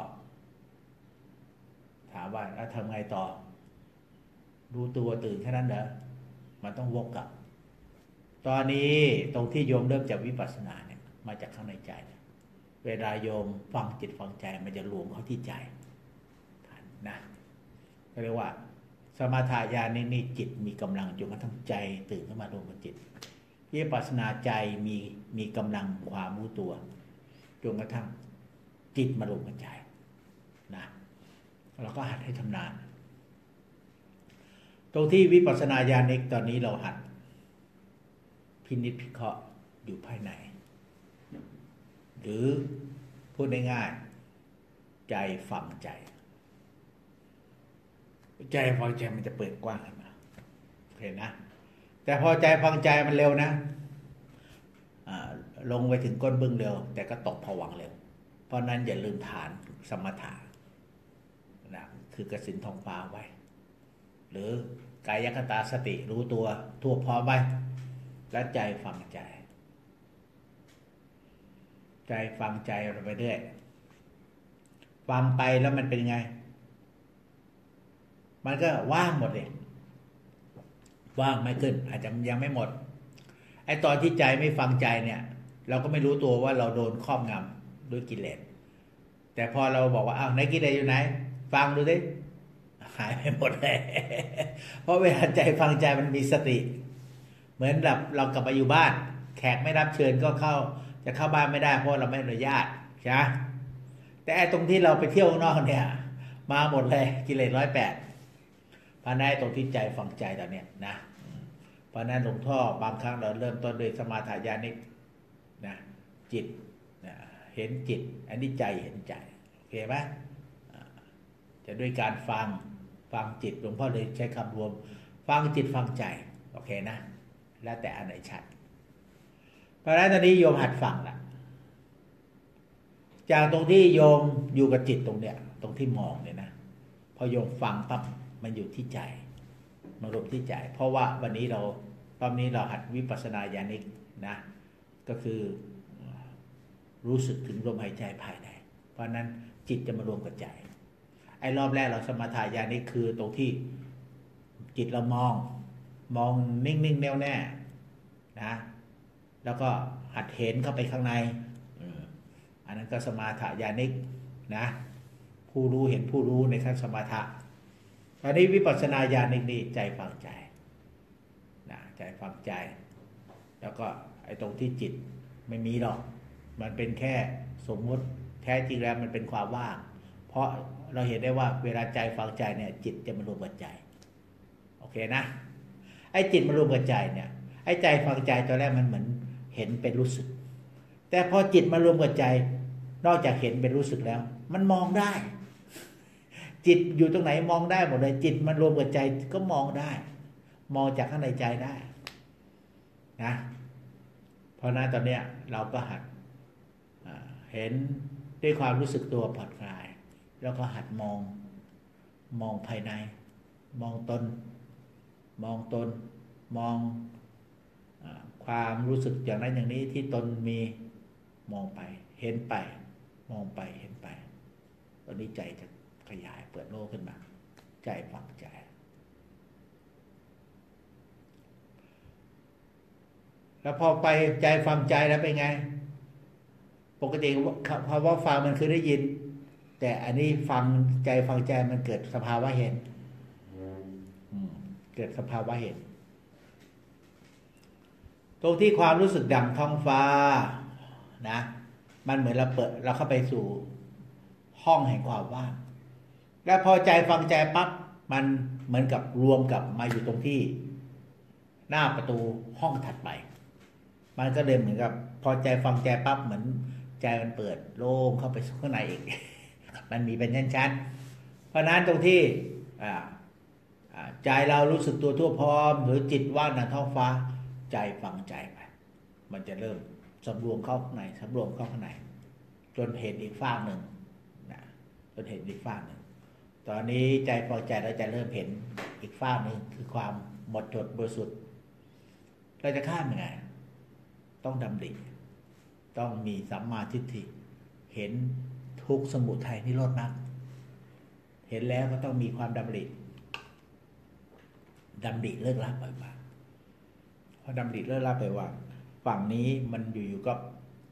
ถามว่าแล้วทำไงต่อรู้ตัวตื่นแค่นั้นเหรอมันต้องวกกลับตอนนี้ตรงที่โยมเริ่มจากวิปัสสนาเนี่ยมาจากข้างในใจเวลาโยมฟังจิตฟังใจมันจะรวมเข้าที่ใจนะก็เรียกว่าสมถะญาณนี่นี่จิตมีกำลังจนกระทั่งใจตื่นขึ้นมารวมกับจิตวิปัสสนาใจมีมีกำลังความรู้ตัวจนกระทั่งจิตมารวมกับใจนะเราก็หัดให้ชำนาญตรงที่วิปัสสนาญาณนี้ตอนนี้เราหัดพินิจพิเคราะห์อยู่ภายในหรือพูดง่ายๆใจฟังใจใจฟังใจมันจะเปิดกว้างขึ้นมาโอเคนะแต่พอใจฟังใจมันเร็วนะลงไปถึงก้นบึ้งเร็วแต่ก็ตกผวังค์เร็วเพราะนั้นอย่าลืมฐานสมถะนะคือกสิณทองฟ้าไว้หรือกายคตาสติรู้ตัวทั่วพร้อมไว้และใจฟังใจใจฟังใจเราไปเรื่อยฟังไปแล้วมันเป็นไงมันก็ว่างหมดเลยว่างไม่ขึ้นอาจจะยังไม่หมดไอ้ตอนที่ใจไม่ฟังใจเนี่ยเราก็ไม่รู้ตัวว่าเราโดนครอบงำด้วยกิเลสแต่พอเราบอกว่าอ้าวไหนกิเลสอยู่ไหนฟังดูดิหายไปหมดเลยเพราะเวลาใจฟังใจมันมีสติเหมือนแบบเรากลับมาอยู่บ้านแขกไม่รับเชิญก็เข้าจะเข้าบ้านไม่ได้เพราะเราไม่อนุญาตใช่ไหมแต่ไอ้ตรงที่เราไปเที่ยวข้างนอกเนี่ยมาหมดเลยกิเลสร้อยแปดเพราะนั้นตรงที่ใจฟังใจตอนเนี้ยนะเพราะนั้นหลวงพ่อบางครั้งเราเริ่มต้นด้วยสมาธิญาณนิกนะจิตนะเห็นจิตอันนี้ใจเห็นใจโอเคไหมจะด้วยการฟังฟังจิตหลวงพ่อเลยใช้คำรวมฟังจิตฟังใจโอเคนะแล้วแต่อันไหนชัดเพราะฉะนั้นตอนนี้โยมหัดฟังละจากตรงที่โยมอยู่กับจิตตรงเนี้ยตรงที่มองเนี่ยนะพอโยมฟังปั๊บมันอยู่ที่ใจมารวมที่ใจเพราะว่าวันนี้เราตอนนี้เราหัดวิปัสสนาญาณิกนะก็คือรู้สึกถึงลมหายใจภายในเพราะนั้นจิตจะมารวมกับใจไอ้รอบแรกเราสมถะญาณิกคือตรงที่จิตเรามองมองนิ่งๆแน่วแน่นะแล้วก็หัดเห็นเข้าไปข้างในอันนั้นก็สมาธิญาณิกนะผู้รู้เห็นผู้รู้ในขั้นสมถะตอนนี้วิปัสสนาญาณิกนี่ใจฟังใจนะใจฟังใจแล้วก็ไอ้ตรงที่จิตไม่มีหรอกมันเป็นแค่สมมุติแท้จริงแล้วมันเป็นความว่างเพราะเราเห็นได้ว่าเวลาใจฟังใจเนี่ยจิตจะมารวมกับใจโอเคนะไอ้จิตมารวมกับใจเนี่ยไอ้ใจฟังใจตอนแรกมันเหมือนเห็นเป็นรู้สึกแต่พอจิตมารวมกับใจนอกจากเห็นเป็นรู้สึกแล้วมันมองได้จิตอยู่ตรงไหนมองได้หมดเลยจิตมันรวมกับใจก็มองได้มองจากข้างในใจได้นะเพราะนั้นตอนเนี้ยเราก็หัดเห็นด้วยความรู้สึกตัวผ่อนคลายแล้วก็หัดมองมองภายในมองตนมองตนมองความรู้สึกอย่างนั้นอย่างนี้ที่ตนมีมองไปเห็นไปมองไปเห็นไปตอนนี้ใจจะขยายเปิดโลกขึ้นมาใจฟังใจแล้วพอไปใจฟังใจแล้วเป็นไงปกติคำว่าฟังมันคือได้ยินแต่อันนี้ฟังใจฟังใจมันเกิดสภาวะเห็นเกิดสภาวะเห็นตรงที่ความรู้สึกดั่งท้องฟ้านะมันเหมือนเราเปิดเราเข้าไปสู่ห้องแห่งความว่างแล้วพอใจฟังใจปั๊บมันเหมือนกับรวมกับมาอยู่ตรงที่หน้าประตูห้องถัดไปมันก็เลยเหมือนกับพอใจฟังใจปั๊บเหมือนใจมันเปิดโล่งเข้าไปข้างในอีก มันมีเป็นชั้นๆเพราะนั้นตรงที่ใจเรารู้สึกตัวทั่วพร้อมหรือจิตว่างในท้องฟ้าใจฟังใจไปมันจะเริ่มสำรวมเข้าข้างในสำรวมเข้าข้างในจนเห็นอีกฝ้าหนึ่งนะจนเห็นอีกฝ้าหนึ่งตอนนี้ใจฟังใจเราจะเริ่มเห็นอีกฝ้าหนึ่งคือความหมดจดบริสุทธิ์เราจะข้ามยังไงต้องดำริต้องมีสัมมาทิฏฐิเห็นทุกข์สมุทัยนิโรธมรรคเห็นแล้วก็ต้องมีความดำริดำริเลิกละปล่อยวางพอดำริเลิกละปล่อยวางฝั่งนี้มันอยู่ๆก็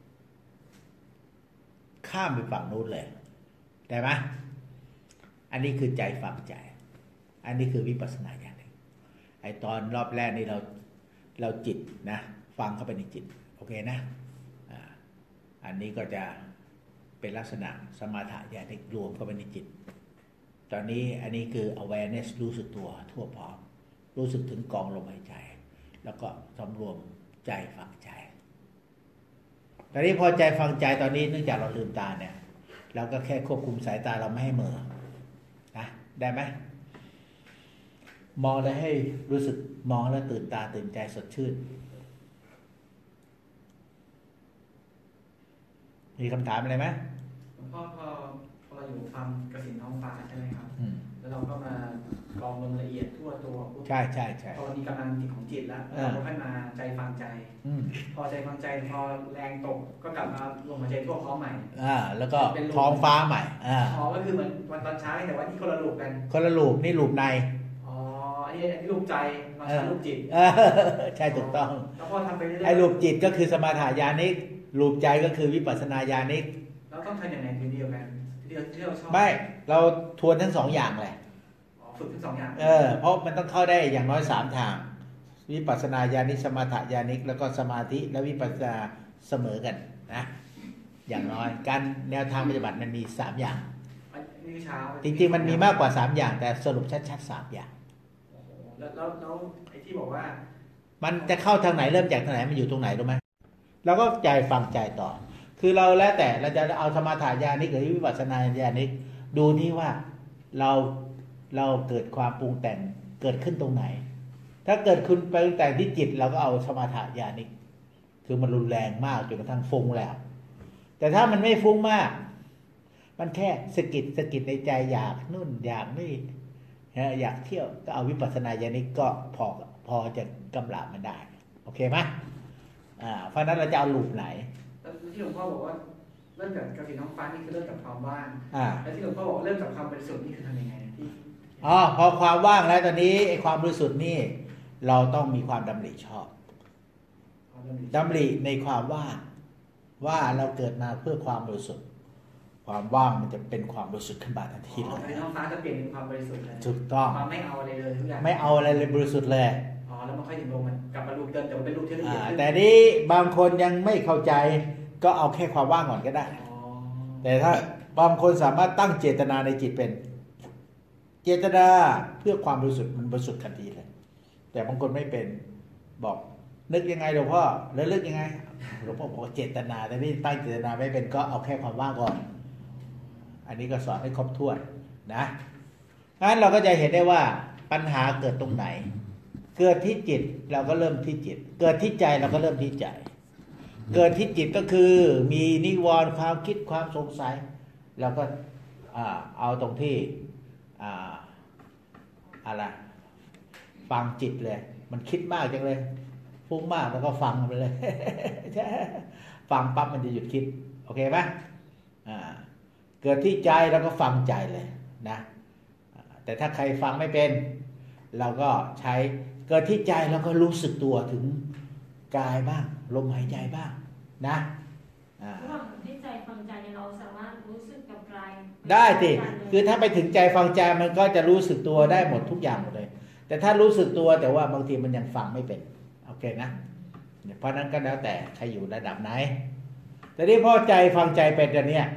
ข้ามไปฝั่งนู้นเลยได้ไหมอันนี้คือใจฟังใจอันนี้คือวิปัสสนาอย่างหนึ่งไอตอนรอบแรกนี่เราเราจิตนะฟังเข้าไปในจิตโอเคนะอันนี้ก็จะเป็นลักษณะสมาธิญาณรวมเข้าไปในจิตตอนนี้อันนี้คือ awareness รู้สึกตัวทั่วพร้อมรู้สึกถึงกองลมหายใจแล้วก็สำรวมใจฟังใจตอนนี้พอใจฟังใจตอนนี้เนื่องจากเราลืมตาเนี่ยเราก็แค่ควบคุมสายตาเราไม่ให้เหม่อนะได้ไหมมองแล้วให้รู้สึกมองแล้วตื่นตาตื่นใจสดชื่นมีคำถามอะไรไหมหลวงพ่อพอพอเราอยู่ฟังกสิณท้องฟ้าใช่ไหมครับแล้วเราก็มากรองลมละเอียดทั่วตัวใช่ใช่ใช่พอมีกำลังจิตของจิตแล้วเราก็ค่อยมาใจฟังใจพอใจฟังใจพอแรงตกก็กลับมาลมหายใจทั่วพร้อมใหม่อ่าแล้วก็ท้องฟ้าใหม่อ่าอ๋อก็คือเหมือนวันตอนเช้าแต่ว่านี่คนละลูปกันคนละลูปนี่ลูปในอ๋ออันนี้อันนี้ลูปใจมาใช้ลูปจิตใช่ถูกต้องแล้วพอทำไปเรื่อยๆไอ้ลูปจิตก็คือสมาถญาณิกรูปใจก็คือวิปัสสนาญาณิกเราต้องทำอย่างไรทีเดียวกันทีเดียวที่เราชอบไม่เราทวนทั้งสองอย่างเลยฝึกทั้งสองอย่างเออเพราะมันต้องเข้าได้อย่างน้อยสามทางวิปัสสนาญาณิกสมาถญาณิกแล้วก็สมาธิและวิปัสสนาเสมอกันนะอย่างน้อยการแนวทางปฏิบัติมันมีสามอย่างจริงๆมันมีมากกว่าสามอย่างแต่สรุปชัดๆสามอย่างแล้วแล้วแล้วไอ้ที่บอกว่ามันจะเข้าทางไหนเริ่มจากทางไหนมันอยู่ตรงไหนรู้ไหมเราก็ใจฟังใจต่อคือเราแล้วแต่เราจะเอาสมาถญาณิกหรือวิปัสสนาญาณิกดูที่ว่าเราเราเกิดความปรุงแต่งเกิดขึ้นตรงไหนถ้าเกิดคุณไปปรุงแต่งที่จิตเราก็เอาสมาถญาณิกคือมันรุนแรงมากจนกระทั่งฟุ้งแล้วแต่ถ้ามันไม่ฟุ้งมากมันแค่สะกิดสะกิดในใจอยากนู่นอยากนี่อยากเที่ยวก็เอาวิปัสสนาญาณิกก็พอพอจะกำลังมันได้โอเคไหมอ่าเพราะนั้นเราจะเอาลูปไหนที่หลวงพ่อบอกว่าเริ่มจากกสิณท้องฟ้านี่คือเริ่มจากความว่างอ่าแล้วที่หลวงพ่อบอกเริ่มจากความบริสุทธิ์นี่คือทำยังไงที่อ๋อพอความว่างแล้วตอนนี้ไอ้ความบริสุทธิ์นี่เราต้องมีความดำริชอบดำริในความว่างว่าเราเกิดมาเพื่อความบริสุทธิ์ความว่างมันจะเป็นความบริสุทธิ์ขึ้นมาทันทีเลยกสิณท้องฟ้าจะเปลี่ยนเป็นความบริสุทธิ์เลยถูกต้องความไม่เอาอะไรเลยทุกอย่างไม่เอาอะไรเลยบริสุทธิ์เลยอ๋อแล้วมันค่อยถึงลงมันกลับมาลูปเดิมแต่มันเป็นลูปที่ละเอียดแต่นี้บางคนยังไม่เข้าใจก็เอาแค่ความว่างก่อนก็ได้แต่ถ้าบางคนสามารถตั้งเจตนาในจิตเป็นเจตนาเพื่อความบริสุทธิ์มันบริสุทธิ์ทันทีเลยแต่บางคนไม่เป็นบอกนึกยังไงหลวงพ่อแล้วนึกยังไงหลวงพ่อบอกเจตนาแต่นี่ตั้งเจตนาไม่เป็นก็เอาแค่ความว่างก่อนอันนี้ก็สอนให้ครบถ้วนนะงั้นเราก็จะเห็นได้ว่าปัญหาเกิดตรงไหนเกิดที่จิตเราก็เริ่มที่จิตเกิดที่ใจเราก็เริ่มที่ใจเกิดที่จิตก็คือมีนิวรณ์ความคิดความสงสัยเราก็เอาตรงที่อะไรฟังจิตเลยมันคิดมากจังเลยฟุ้งมากแล้วก็ฟังไปเลยฟังปั๊บมันจะหยุดคิดโอเคไหมเกิดที่ใจแล้วก็ฟังใจเลยนะแต่ถ้าใครฟังไม่เป็นเราก็ใช้เกิดที่ใจแล้วก็รู้สึกตัวถึงกายบ้างลมหายใจบ้างนะระหว่างที่ใจฟังใจเราสามารถรู้สึกกับกายได้สิคือถ้าไปถึงใจฟังใจมันก็จะรู้สึกตัวได้หมดทุกอย่างหมดเลยแต่ถ้ารู้สึกตัวแต่ว่าบางทีมันยังฟังไม่เป็นโอเคนะเพราะนั้นก็แล้วแต่ใครอยู่ระดับไหนแต่ที่พอใจฟังใจเป็นอันเนี้ย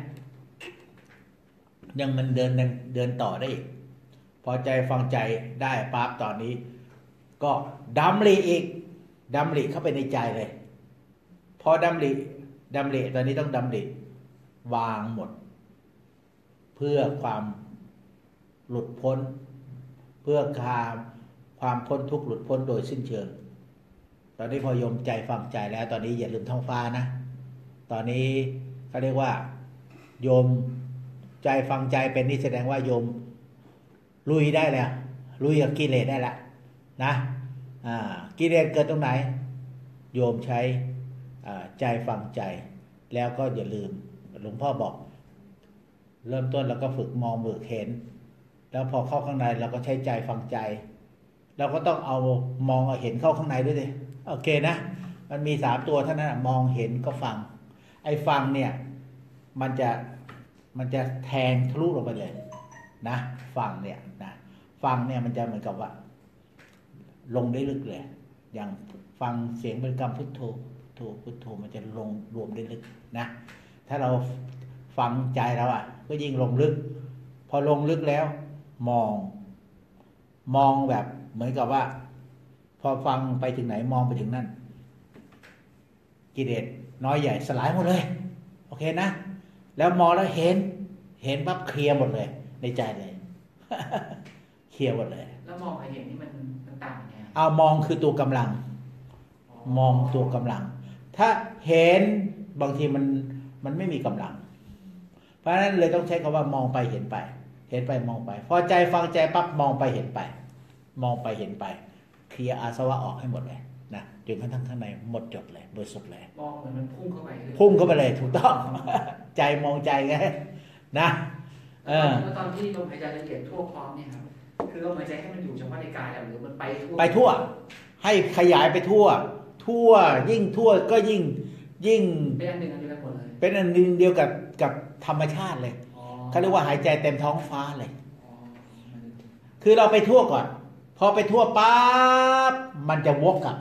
ยังมันเดินเดินต่อได้อีกพอใจฟังใจได้ปั๊บตอนนี้ก็ดำริอีกดำริเข้าไปในใจเลยพอดำริดำริตอนนี้ต้องดำริวางหมดเพื่อความหลุดพ้นเพื่อความความพ้นทุกข์หลุดพ้นโดยสิ้นเชิงตอนนี้พอโยมใจฟังใจแล้วตอนนี้อย่าลืมท้องฟ้านะตอนนี้เขาเรียกว่าโยมใจฟังใจเป็นนี่แสดงว่าโยมลุยได้แล้วลุยกับกิเลสได้แล้วนะอ่ากิเลสเกิดตรงไหนโยมใช้ใจฟังใจแล้วก็อย่าลืมหลวงพ่อบอกเริ่มต้นเราก็ฝึกมองฝึกเห็นแล้วพอเข้าข้างในเราก็ใช้ใจฟังใจเราก็ต้องเอามองเห็นเข้าข้างในด้วยดิโอเคนะมันมีสามตัวเท่านั้นมองเห็นก็ฟังไอ้ฟังเนี่ยมันจะมันจะแทงทะลุลงไปเลยนะฟังเนี่ยนะฟังเนี่ยมันจะเหมือนกับว่าลงได้ลึกเลยอย่างฟังเสียงบริกรรมพุทโธพุทโธพุทโธมันจะลงรวมได้ลึกนะถ้าเราฟังใจเราอ่ะก็ยิ่งลงลึกพอลงลึกแล้วมองมองแบบเหมือนกับว่าพอฟังไปถึงไหนมองไปถึงนั่นกิเลสน้อยใหญ่สลายหมดเลยโอเคนะแล้วมองแล้วเห็นเห็นปั๊บเคลียร์หมดเลยในใจเลยเคลียร์หมดเลยแล้วมองไปเห็นนี่มันมันต่างไงเอามองคือตัวกำลังมองตัวกำลังถ้าเห็นบางทีมันมันไม่มีกำลังเพราะฉะนั้นเลยต้องใช้คำว่ามองไปเห็นไปเห็นไปมองไปพอใจฟังใจปั๊บมองไปเห็นไปมองไปเห็นไปเคลียร์อาสวะออกให้หมดเลยนะจนกระทั่งข้างในหมดจดเลยบริสุทธิ์เลยมองเหมือนมันพุ่งเข้าไปพุ่งเข้าไปเลยถูกต้องใจมองใจไงนะเออตอนที่ลมหายใจละเอียดทั่วพร้อมเนี่ยครับคือลมหายใจให้มันอยู่เฉพาะในกายหรือมันไปทั่วไปทั่วให้ขยายไปทั่วทั่วยิ่งทั่วก็ยิ่งยิ่งเป็นอันหนึ่งอันเดียวกันหมดเลยเป็นอันหนึ่งเดียวกับกับธรรมชาติเลยเขาเรียกว่าหายใจเต็มท้องฟ้าเลยคือเราไปทั่วก่อนพอไปทั่วปั๊บมันจะวกกลับ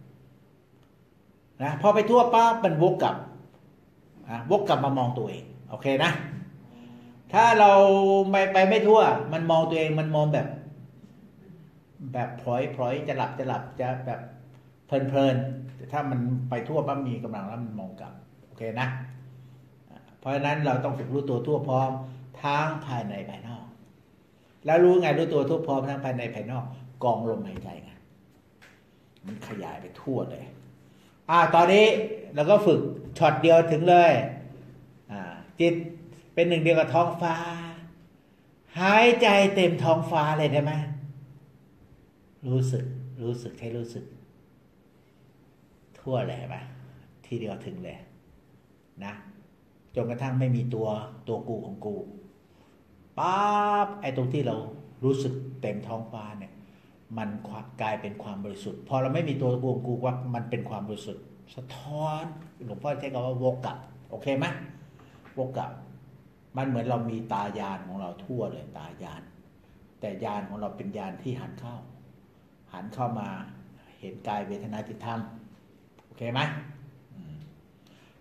นะพอไปทั่วปั๊บมันวกกลับนะวกกลับมามองตัวเองโอเคนะถ้าเราไม่ไปไม่ทั่วมันมองตัวเองมันมองแบบแบบพลอยพลอยจะหลับจะหลับจะแบบเพลินเพลินแต่ถ้ามันไปทั่วปั๊บมีกำลังแล้วมันมองกลับโอเคนะเพราะฉะนั้นเราต้องฝึกรู้ตัวทั่วพร้อมทั้งภายในภายนอกแล้วรู้ไงรู้ตัวทั่วพร้อมทั้งภายในภายนอกกองลมหายใจไงมันขยายไปทั่วเลยอ่าตอนนี้เราก็ฝึกช็อตเดียวถึงเลยอ่าจิตเป็นหนึ่งเดียวกับท้องฟ้าหายใจเต็มท้องฟ้าเลยได้ไหมรู้สึกรู้สึกให้รู้สึกทั่วเลยไหมทีเดียวถึงเลยนะจนกระทั่งไม่มีตัวตัวกูของกูปั๊บไอ้ตรงที่เรารู้สึกเต็มท้องฟ้าเนี่ยมันกลายเป็นความบริสุทธิ์พอเราไม่มีตัวกูของกูว่ามันเป็นความบริสุทธิ์สะท้อนหลวงพ่อใช้คำว่าวกกลับโอเคไหมวกกลับมันเหมือนเรามีตาญาณของเราทั่วเลยตาญาณแต่ญาณของเราเป็นญาณที่หันเข้าหันเข้ามาเห็นกายเวทนาจิตธรรมโอเคไหมพ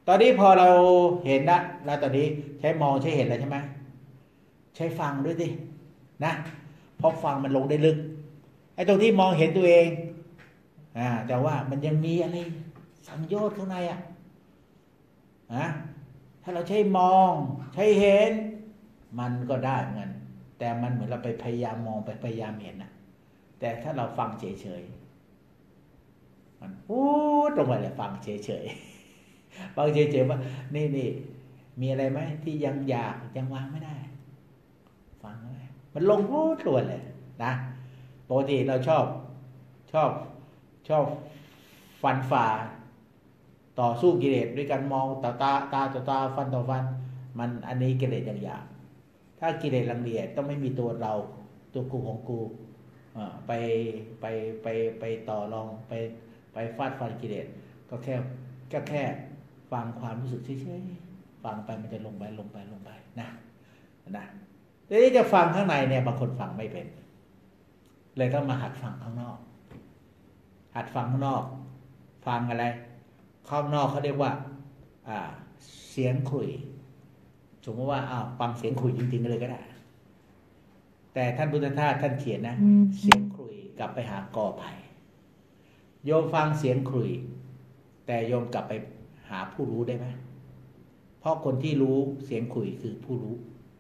ตอนนี้พอเราเห็นนะแล้วตอนนี้ใช้มองใช้เห็นแล้วใช่ไหมใช้ฟังด้วยสินะเพราะฟังมันลงได้ลึกไอ้ตรงที่มองเห็นตัวเองอ่าแต่ว่ามันยังมีอะไรสังโยชน์ข้างในอ่ะนะถ้าเราใช้มองใช้เห็นมันก็ได้เหมือนกันแต่มันเหมือนเราไปพยายามมองไปพยายามเห็นนะแต่ถ้าเราฟังเฉยๆมันพูดตรงไปเลยฟังเฉยๆฟังเฉยๆว่านี่นี่มีอะไรไหมที่ยังอยากยังวางไม่ได้ฟังไหมมันลงพูดล้วนเลยนะปกติเราชอบชอบชอบฟันฝ่าต่อสู้กิเลสด้วยการมองตาตาตาต่อตาฟันต่อฟันมันอันนี้กิเลสอย่างหยาบถ้ากิเลสละเอียดต้องไม่มีตัวเราตัวกูของกูไปไปไปไปต่อรองไปไปฟาดฟันกิเลสก็แค่ก็แค่ฟังความรู้สึกเฉยๆฟังไปมันจะลงไปลงไปลงไปนะนะทีนี้จะฟังข้างในเนี่ยบางคนฟังไม่เป็นเลยต้องมาหัดฟังข้างนอกหัดฟังข้างนอกฟังอะไรข้างนอกเขาเรียกว่าอ่าเสียงคุยสมมติว่าอ้าวฟังเสียงคุยจริงๆเลยก็ได้แต่ท่านพุทธทาสท่านเขียนนะเสียงคุยกลับไปหากอไผ่โยมฟังเสียงคุยแต่โยมกลับไปหาผู้รู้ได้ไหมเพราะคนที่รู้เสียงคุยคือผู้รู้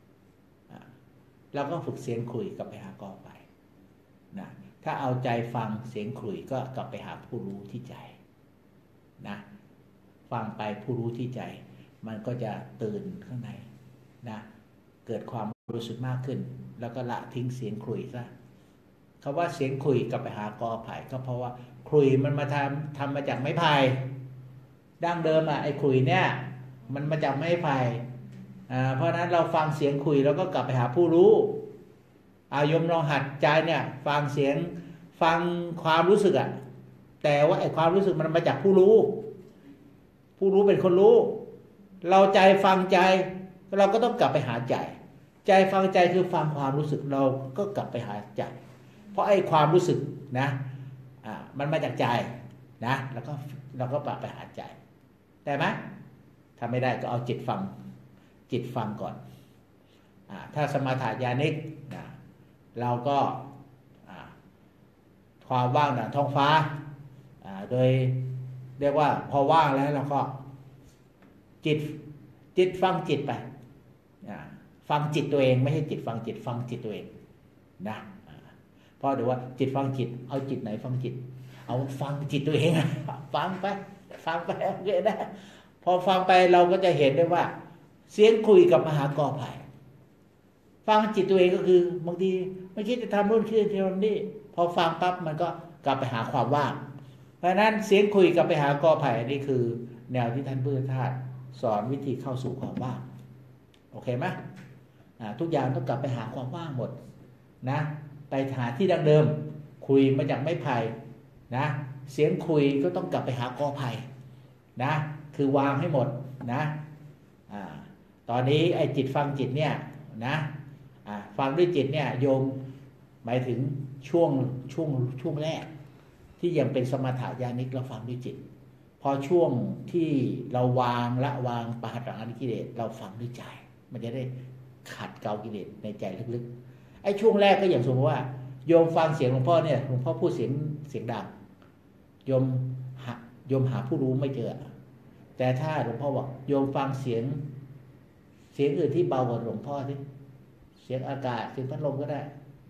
แล้วก็ฝึกเสียงคุยกลับไปหากอไผ่นะถ้าเอาใจฟังเสียงคุยก็กลับไปหาผู้รู้ที่ใจนะฟังไปผู้รู้ที่ใจมันก็จะตื่นข้างในนะเกิดความรู้สึกมากขึ้นแล้วก็ละทิ้งเสียงคุยซะคำว่าเสียงคุยกลับไปหากอไผ่ก็เพราะว่าคุยมันมาทำทำมาจากไม้ไผ่ดั้งเดิมอ่ะไอ้คุยเนี่ยมันมาจากไม้ไผ่อ่าเพราะนั้นเราฟังเสียงคุยแล้วก็กลับไปหาผู้รู้อายมลองหัดใจเนี่ยฟังเสียงฟังความรู้สึกอ่ะแต่ว่าไอ้ความรู้สึกมันมาจากผู้รู้ผู้รู้เป็นคนรู้เราใจฟังใจเราก็ต้องกลับไปหาใจใจฟังใจคือฟังความรู้สึกเราก็กลับไปหาใจเพราะไอ้ความรู้สึกนะอ่ามันมาจากใจนะแล้วก็เราก็กลับไปหาใจได้ไหมถ้าไม่ได้ก็เอาจิตฟังจิตฟังก่อนอ่าถ้าสมถะญาณิกนะเราก็อ่าความว่างดั่งท้องฟ้าอ่าโดยเรียกว่าพอว่างแล้วเราก็จิตจิตฟังจิตไปฟังจิตตัวเองไม่ใช่จิตฟังจิตฟังจิตตัวเองนะเพราะเดี๋ยวว่าจิตฟังจิตเอาจิตไหนฟังจิตเอาฟังจิตตัวเองฟังไปฟังไปโอเคนะพอฟังไปเราก็จะเห็นได้ว่าเสียงคุยกับมหากอไผ่ฟังจิตตัวเองก็คือบางทีไม่คิดจะทำรุ่นคิดจะทำนี่พอฟังปั๊บมันก็กลับไปหาความว่างเพราะฉะนั้นเสียงคุยกับไปหากอไผ่นี่คือแนวที่ท่านพุทธทาสสอนวิธีเข้าสู่ความว่างโอเคไหมทุกอย่างต้องกลับไปหาความว่างหมดนะไปหาที่ดั้งเดิมคุยมาจากไม้ไผ่นะเสียงคุยก็ต้องกลับไปหากอไผ่นะคือวางให้หมดนะอ่าตอนนี้ไอ้จิตฟังจิตเนี่ยนะอ่าฟังด้วยจิตเนี่ยโยมหมายถึงช่วงช่วงช่วงแรกที่ยังเป็นสมถะญาณิกเราฟังด้วยจิตพอช่วงที่เราวางละวางปหัตถะอนิกิเลสเราฟังด้วยใจมันจะได้ขัดเกลากิเลสในใจลึกๆไอ้ช่วงแรกก็อย่างสมมติว่าโยมฟังเสียงหลวงพ่อเนี่ยหลวงพ่อพูดเสียงเสียงดังโยมหาโยมหาผู้รู้ไม่เจอแต่ถ้าหลวงพ่อบอกโยมฟังเสียงเสียงอื่นที่เบากว่าหลวงพ่อสิเสียงอากาศเสียงพัดลมก็ได้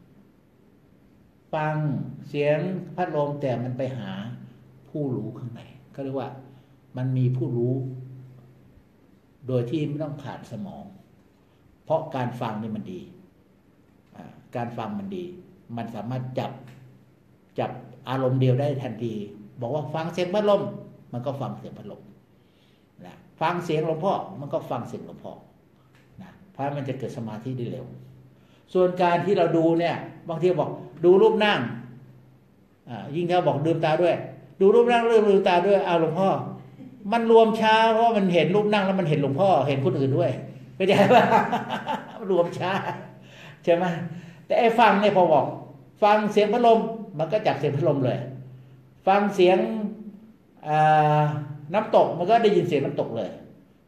ฟังเสียงพัดลมแต่มันไปหาผู้รู้ข้างในก็เรียกว่ามันมีผู้รู้โดยที่ไม่ต้องผ่านสมองเพราะการฟังนี่มันดีการฟังมันดีมันสามารถจับจับอารมณ์เดียวได้ทันทีบอกว่าฟังเสียงพัดลมมันก็ฟังเสียงพัดลมนะฟังเสียงหลวงพ่อมันก็ฟังเสียงหลวงพ่อนะเพราะมันจะเกิดสมาธิได้เร็วส่วนการที่เราดูเนี่ยบางทีบอกดูรูปนั่งยิ่งถ้าบอกลืมตาด้วยดูรูปนั่งลืมลืมตาด้วยเอาหลวงพ่อมันรวมช้าเพราะมันเห็นรูปนั่งแล้วมันเห็นหลวงพ่อเห็นคนอื่นด้วยไม่ใช่ป่ะรวมช้าใช่ไหมแต่ไอ้ฟังเนี่ยพอบอกฟังเสียงพัดลมมันก็จับเสียงพัดลมเลยฟังเสียงน้ำตกมันก็ได้ยินเสียงน้ำตกเลย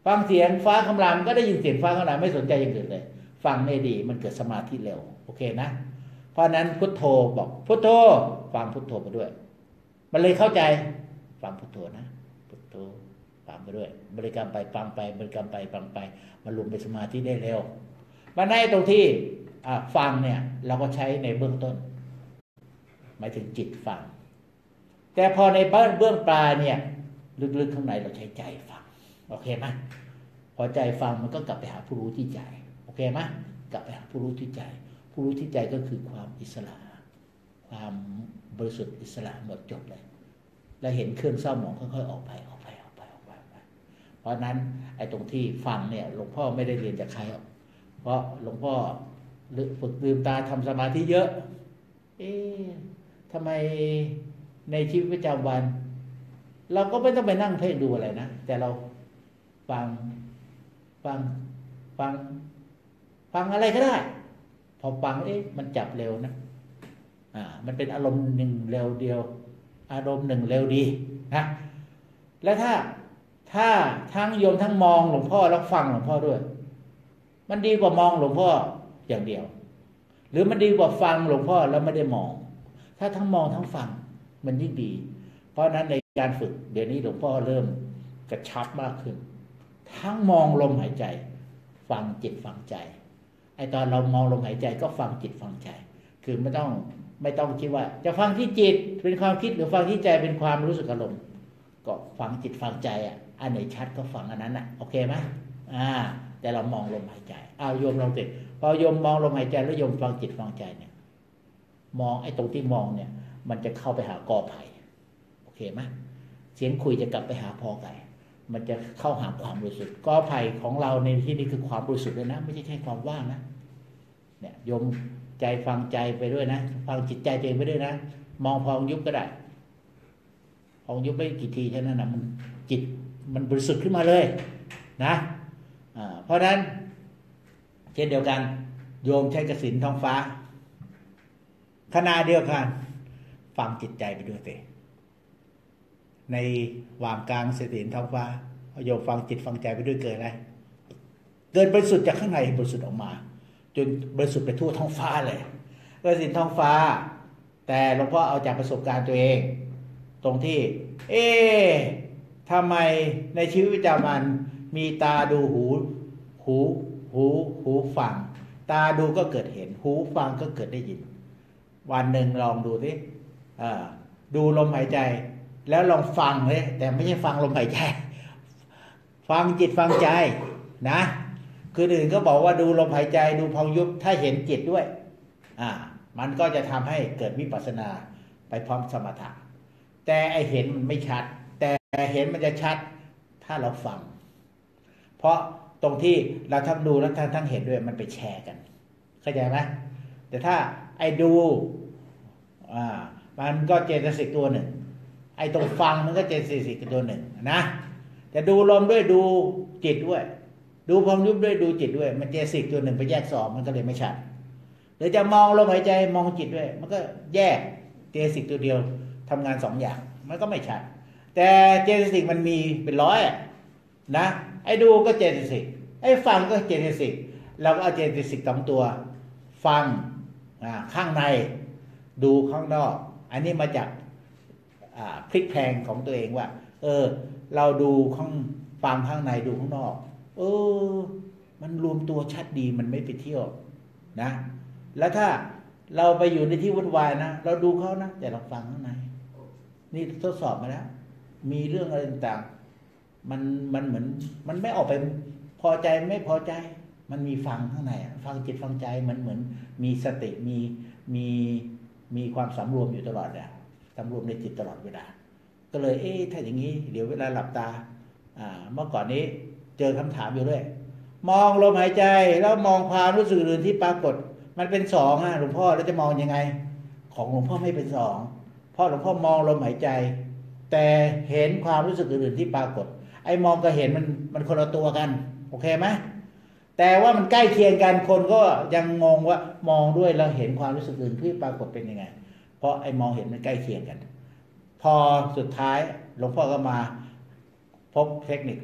ฟังเสียงฟ้าคำรามก็ได้ยินเสียงฟ้าคำรามไม่สนใจอย่างอื่นเลยฟังไม่ดีมันเกิดสมาธิเร็วโอเคนะเพราะนั้นพุทโธบอกพุทโธฟังพุทโธไปด้วยมันเลยเข้าใจฟังพุทโธนะพุทโธฟังไปด้วยบริกรรมไปฟังไปบริกรรมไปฟังไปมันรวมเป็นสมาธิได้เร็วมันได้ตรงที่ฟังเนี่ยเราก็ใช้ในเบื้องต้นหมายถึงจิตฟังแต่พอในเบื้องปลายเนี่ยลึกๆข้างในเราใช้ใจฟังโอเคไหมพอใจฟังมันก็กลับไปหาผู้รู้ที่ใจโอเคไหมกลับไปหาผู้รู้ที่ใจผู้รู้ที่ใจก็คือความอิสระความบริสุทธิ์อิสระหมดจบเลยแล้วเห็นเครื่องเศร้าหมองค่อยๆออกไปออกไปออกไปออกไปเพราะนั้นไอ้ตรงที่ฟังเนี่ยหลวงพ่อไม่ได้เรียนจากใครหรอกเพราะหลวงพ่อฝึกลืมตาทำสมาธิเยอะเอ๊ะทำไมในชีวิตประจำวันเราก็ไม่ต้องไปนั่งเพ่งดูอะไรนะแต่เราฟังฟังฟังฟังอะไรก็ได้พอฟังเอ๊ะมันจับเร็วนะอ่ามันเป็นอารมณ์หนึ่งเร็วเดียวอารมณ์หนึ่งเร็วดีนะแล้วถ้าถ้าทั้งโยมทั้งมองหลวงพ่อแล้วฟังหลวงพ่อด้วยมันดีกว่ามองหลวงพ่ออย่างเดียวหรือมันดีกว่าฟังหลวงพ่อแล้วไม่ได้มองถ้าทั้งมองทั้งฟังมันยิ่งดีเพราะนั้นในการฝึกเดี๋ยวนี้หลวงพ่อเริ่มกระชับมากขึ้นทั้งมองลมหายใจฟังจิตฟังใจไอตอนเรามองลมหายใจก็ฟังจิตฟังใจคือไม่ต้องไม่ต้องคิดว่าจะฟังที่จิตเป็นความคิดหรือฟังที่ใจเป็นความรู้สึกอารมณ์ก็ฟังจิตฟังใจอ่ะอันไหนชัดก็ฟังอันนั้นอ่ะโอเคไหมอ่าแต่เรามองลมหายใจเอาโยมลองสิพอโยมมองลมหายใจแล้วโยมฟังจิตฟังใจเนี่ยมองไอ้ตรงที่มองเนี่ยมันจะเข้าไปหากอไผ่โอเคไหมเสียงคุยจะกลับไปหาพอไก่มันจะเข้าหาความรู้สึกกอไผ่ของเราในที่นี้คือความรู้สึกเลยนะไม่ใช่แค่ความว่างนะเนี่ยโยมใจฟังใจไปด้วยนะฟังจิตใจตัวเองไปด้วยนะมองพองยุบก็ได้พองยุบไม่กี่ทีแค่นั้นนะมันจิตมันบริสุทธิ์ขึ้นมาเลยนะอ่าเพราะฉะนั้นเช่นเดียวกันโยมใช้กสิณท้องฟ้าขณะเดียวกันฟังจิตใจไปด้วยสิในวามกลางเสถียรท้องฟ้าโยมฟังจิตฟังใจไปด้วยเกิดอะไรเกิดบริสุทธิ์จากข้างในบริสุทธิ์ออกมาจนบริสุทธิ์ไปทั่วท้องฟ้าเลยกสิณท้องฟ้าแต่หลวงพ่อเอาจากประสบการณ์ตัวเองตรงที่เอ๊ะทำไมในชีวิตประจำวันมีตาดูหูหูหูหูฟังตาดูก็เกิดเห็นหูฟังก็เกิดได้ยินวันหนึ่งลองดูสิดูลมหายใจแล้วลองฟังเลยแต่ไม่ใช่ฟังลมหายใจฟังจิตฟังใจนะคืออื่นก็บอกว่าดูลมหายใจดูพองยุบถ้าเห็นจิตด้วยอ่ามันก็จะทำให้เกิดวิปัสสนาไปพร้อมสมถะแต่ไอเห็นมันไม่ชัดแต่เห็นมันจะชัดถ้าเราฟังเพราะตรงที่เราทั้งดูและทั้งทั้งเห็นด้วยมันไปแชร์กันเข้าใจไหมแต่ถ้าไอ้ดูอ่ามันก็เจตสิกตัวหนึ่งไอ้ตรงฟังมันก็เจตสิกตัวหนึ่งนะจะดูลมด้วยดูจิตด้วยดูพองยุบด้วยดูจิตด้วยมันเจตสิกตัวหนึ่งไปแยกสองมันก็เลยไม่ชัดหรือจะมองลมหายใจมองจิตด้วยมันก็แยกเจตสิกตัวเดียวทำงานสองอย่างมันก็ไม่ชัดแต่เจตสิกมันมีเป็นร้อยนะไอ้ดูก็เจตสิกไอ้ฟังก็เจตสิกเราก็เอาเจตสิกสองตัวฟังข้างในดูข้างนอกอันนี้มาจากพลิกแพลงของตัวเองว่าเออเราดูข้างฟังข้างในดูข้างนอกเออมันรวมตัวชัดดีมันไม่ไปเที่ยวนะแล้วถ้าเราไปอยู่ในที่วุ่นวายนะเราดูเขานะแต่เราฟังข้างในนี่ทดสอบมาแล้วมีเรื่องอะไรต่างๆมันมันเหมือนมันไม่ออกไปพอใจไม่พอใจมันมีฟังข้างในฟังจิตฟังใจมันเหมือนมีสติมีมีมีความสำรวมอยู่ตลอดเลยสำรวมในจิตตลอดเวลาก็เลยเอ๊ะถ้าอย่างนี้เดี๋ยวเวลาหลับตาอ่าเมื่อก่อนนี้เจอคำถามอยู่ด้วยมองลมหายใจแล้วมองความรู้สึกอื่นที่ปรากฏมันเป็นสองฮะหลวงพ่อแล้วจะมองยังไงของหลวงพ่อไม่เป็นสองเพราะหลวงพ่อมองลมหายใจแต่เห็นความรู้สึกอื่นที่ปรากฏไอ้มองกับเห็นมันมันคนละตัวกันโอเคไหมแต่ว่ามันใกล้เคียงกันคนก็ยังงงว่ามองด้วยแล้วเห็นความรู้สึกอื่นที่ปรากฏเป็นยังไงเพราะไอ้มองเห็นมันใกล้เคียงกันพอสุดท้ายหลวงพ่อก็มาพบเทคนิคใหม่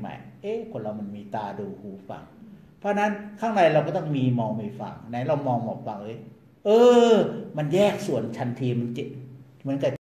เอ๊ะคนเรามันมีตาดูหูฟังเพราะนั้นข้างในเราก็ต้องมีมองมีฟังไหนเรามองมองฟังเลยเออมันแยกส่วนทันทีมันจิตเหมือนกับ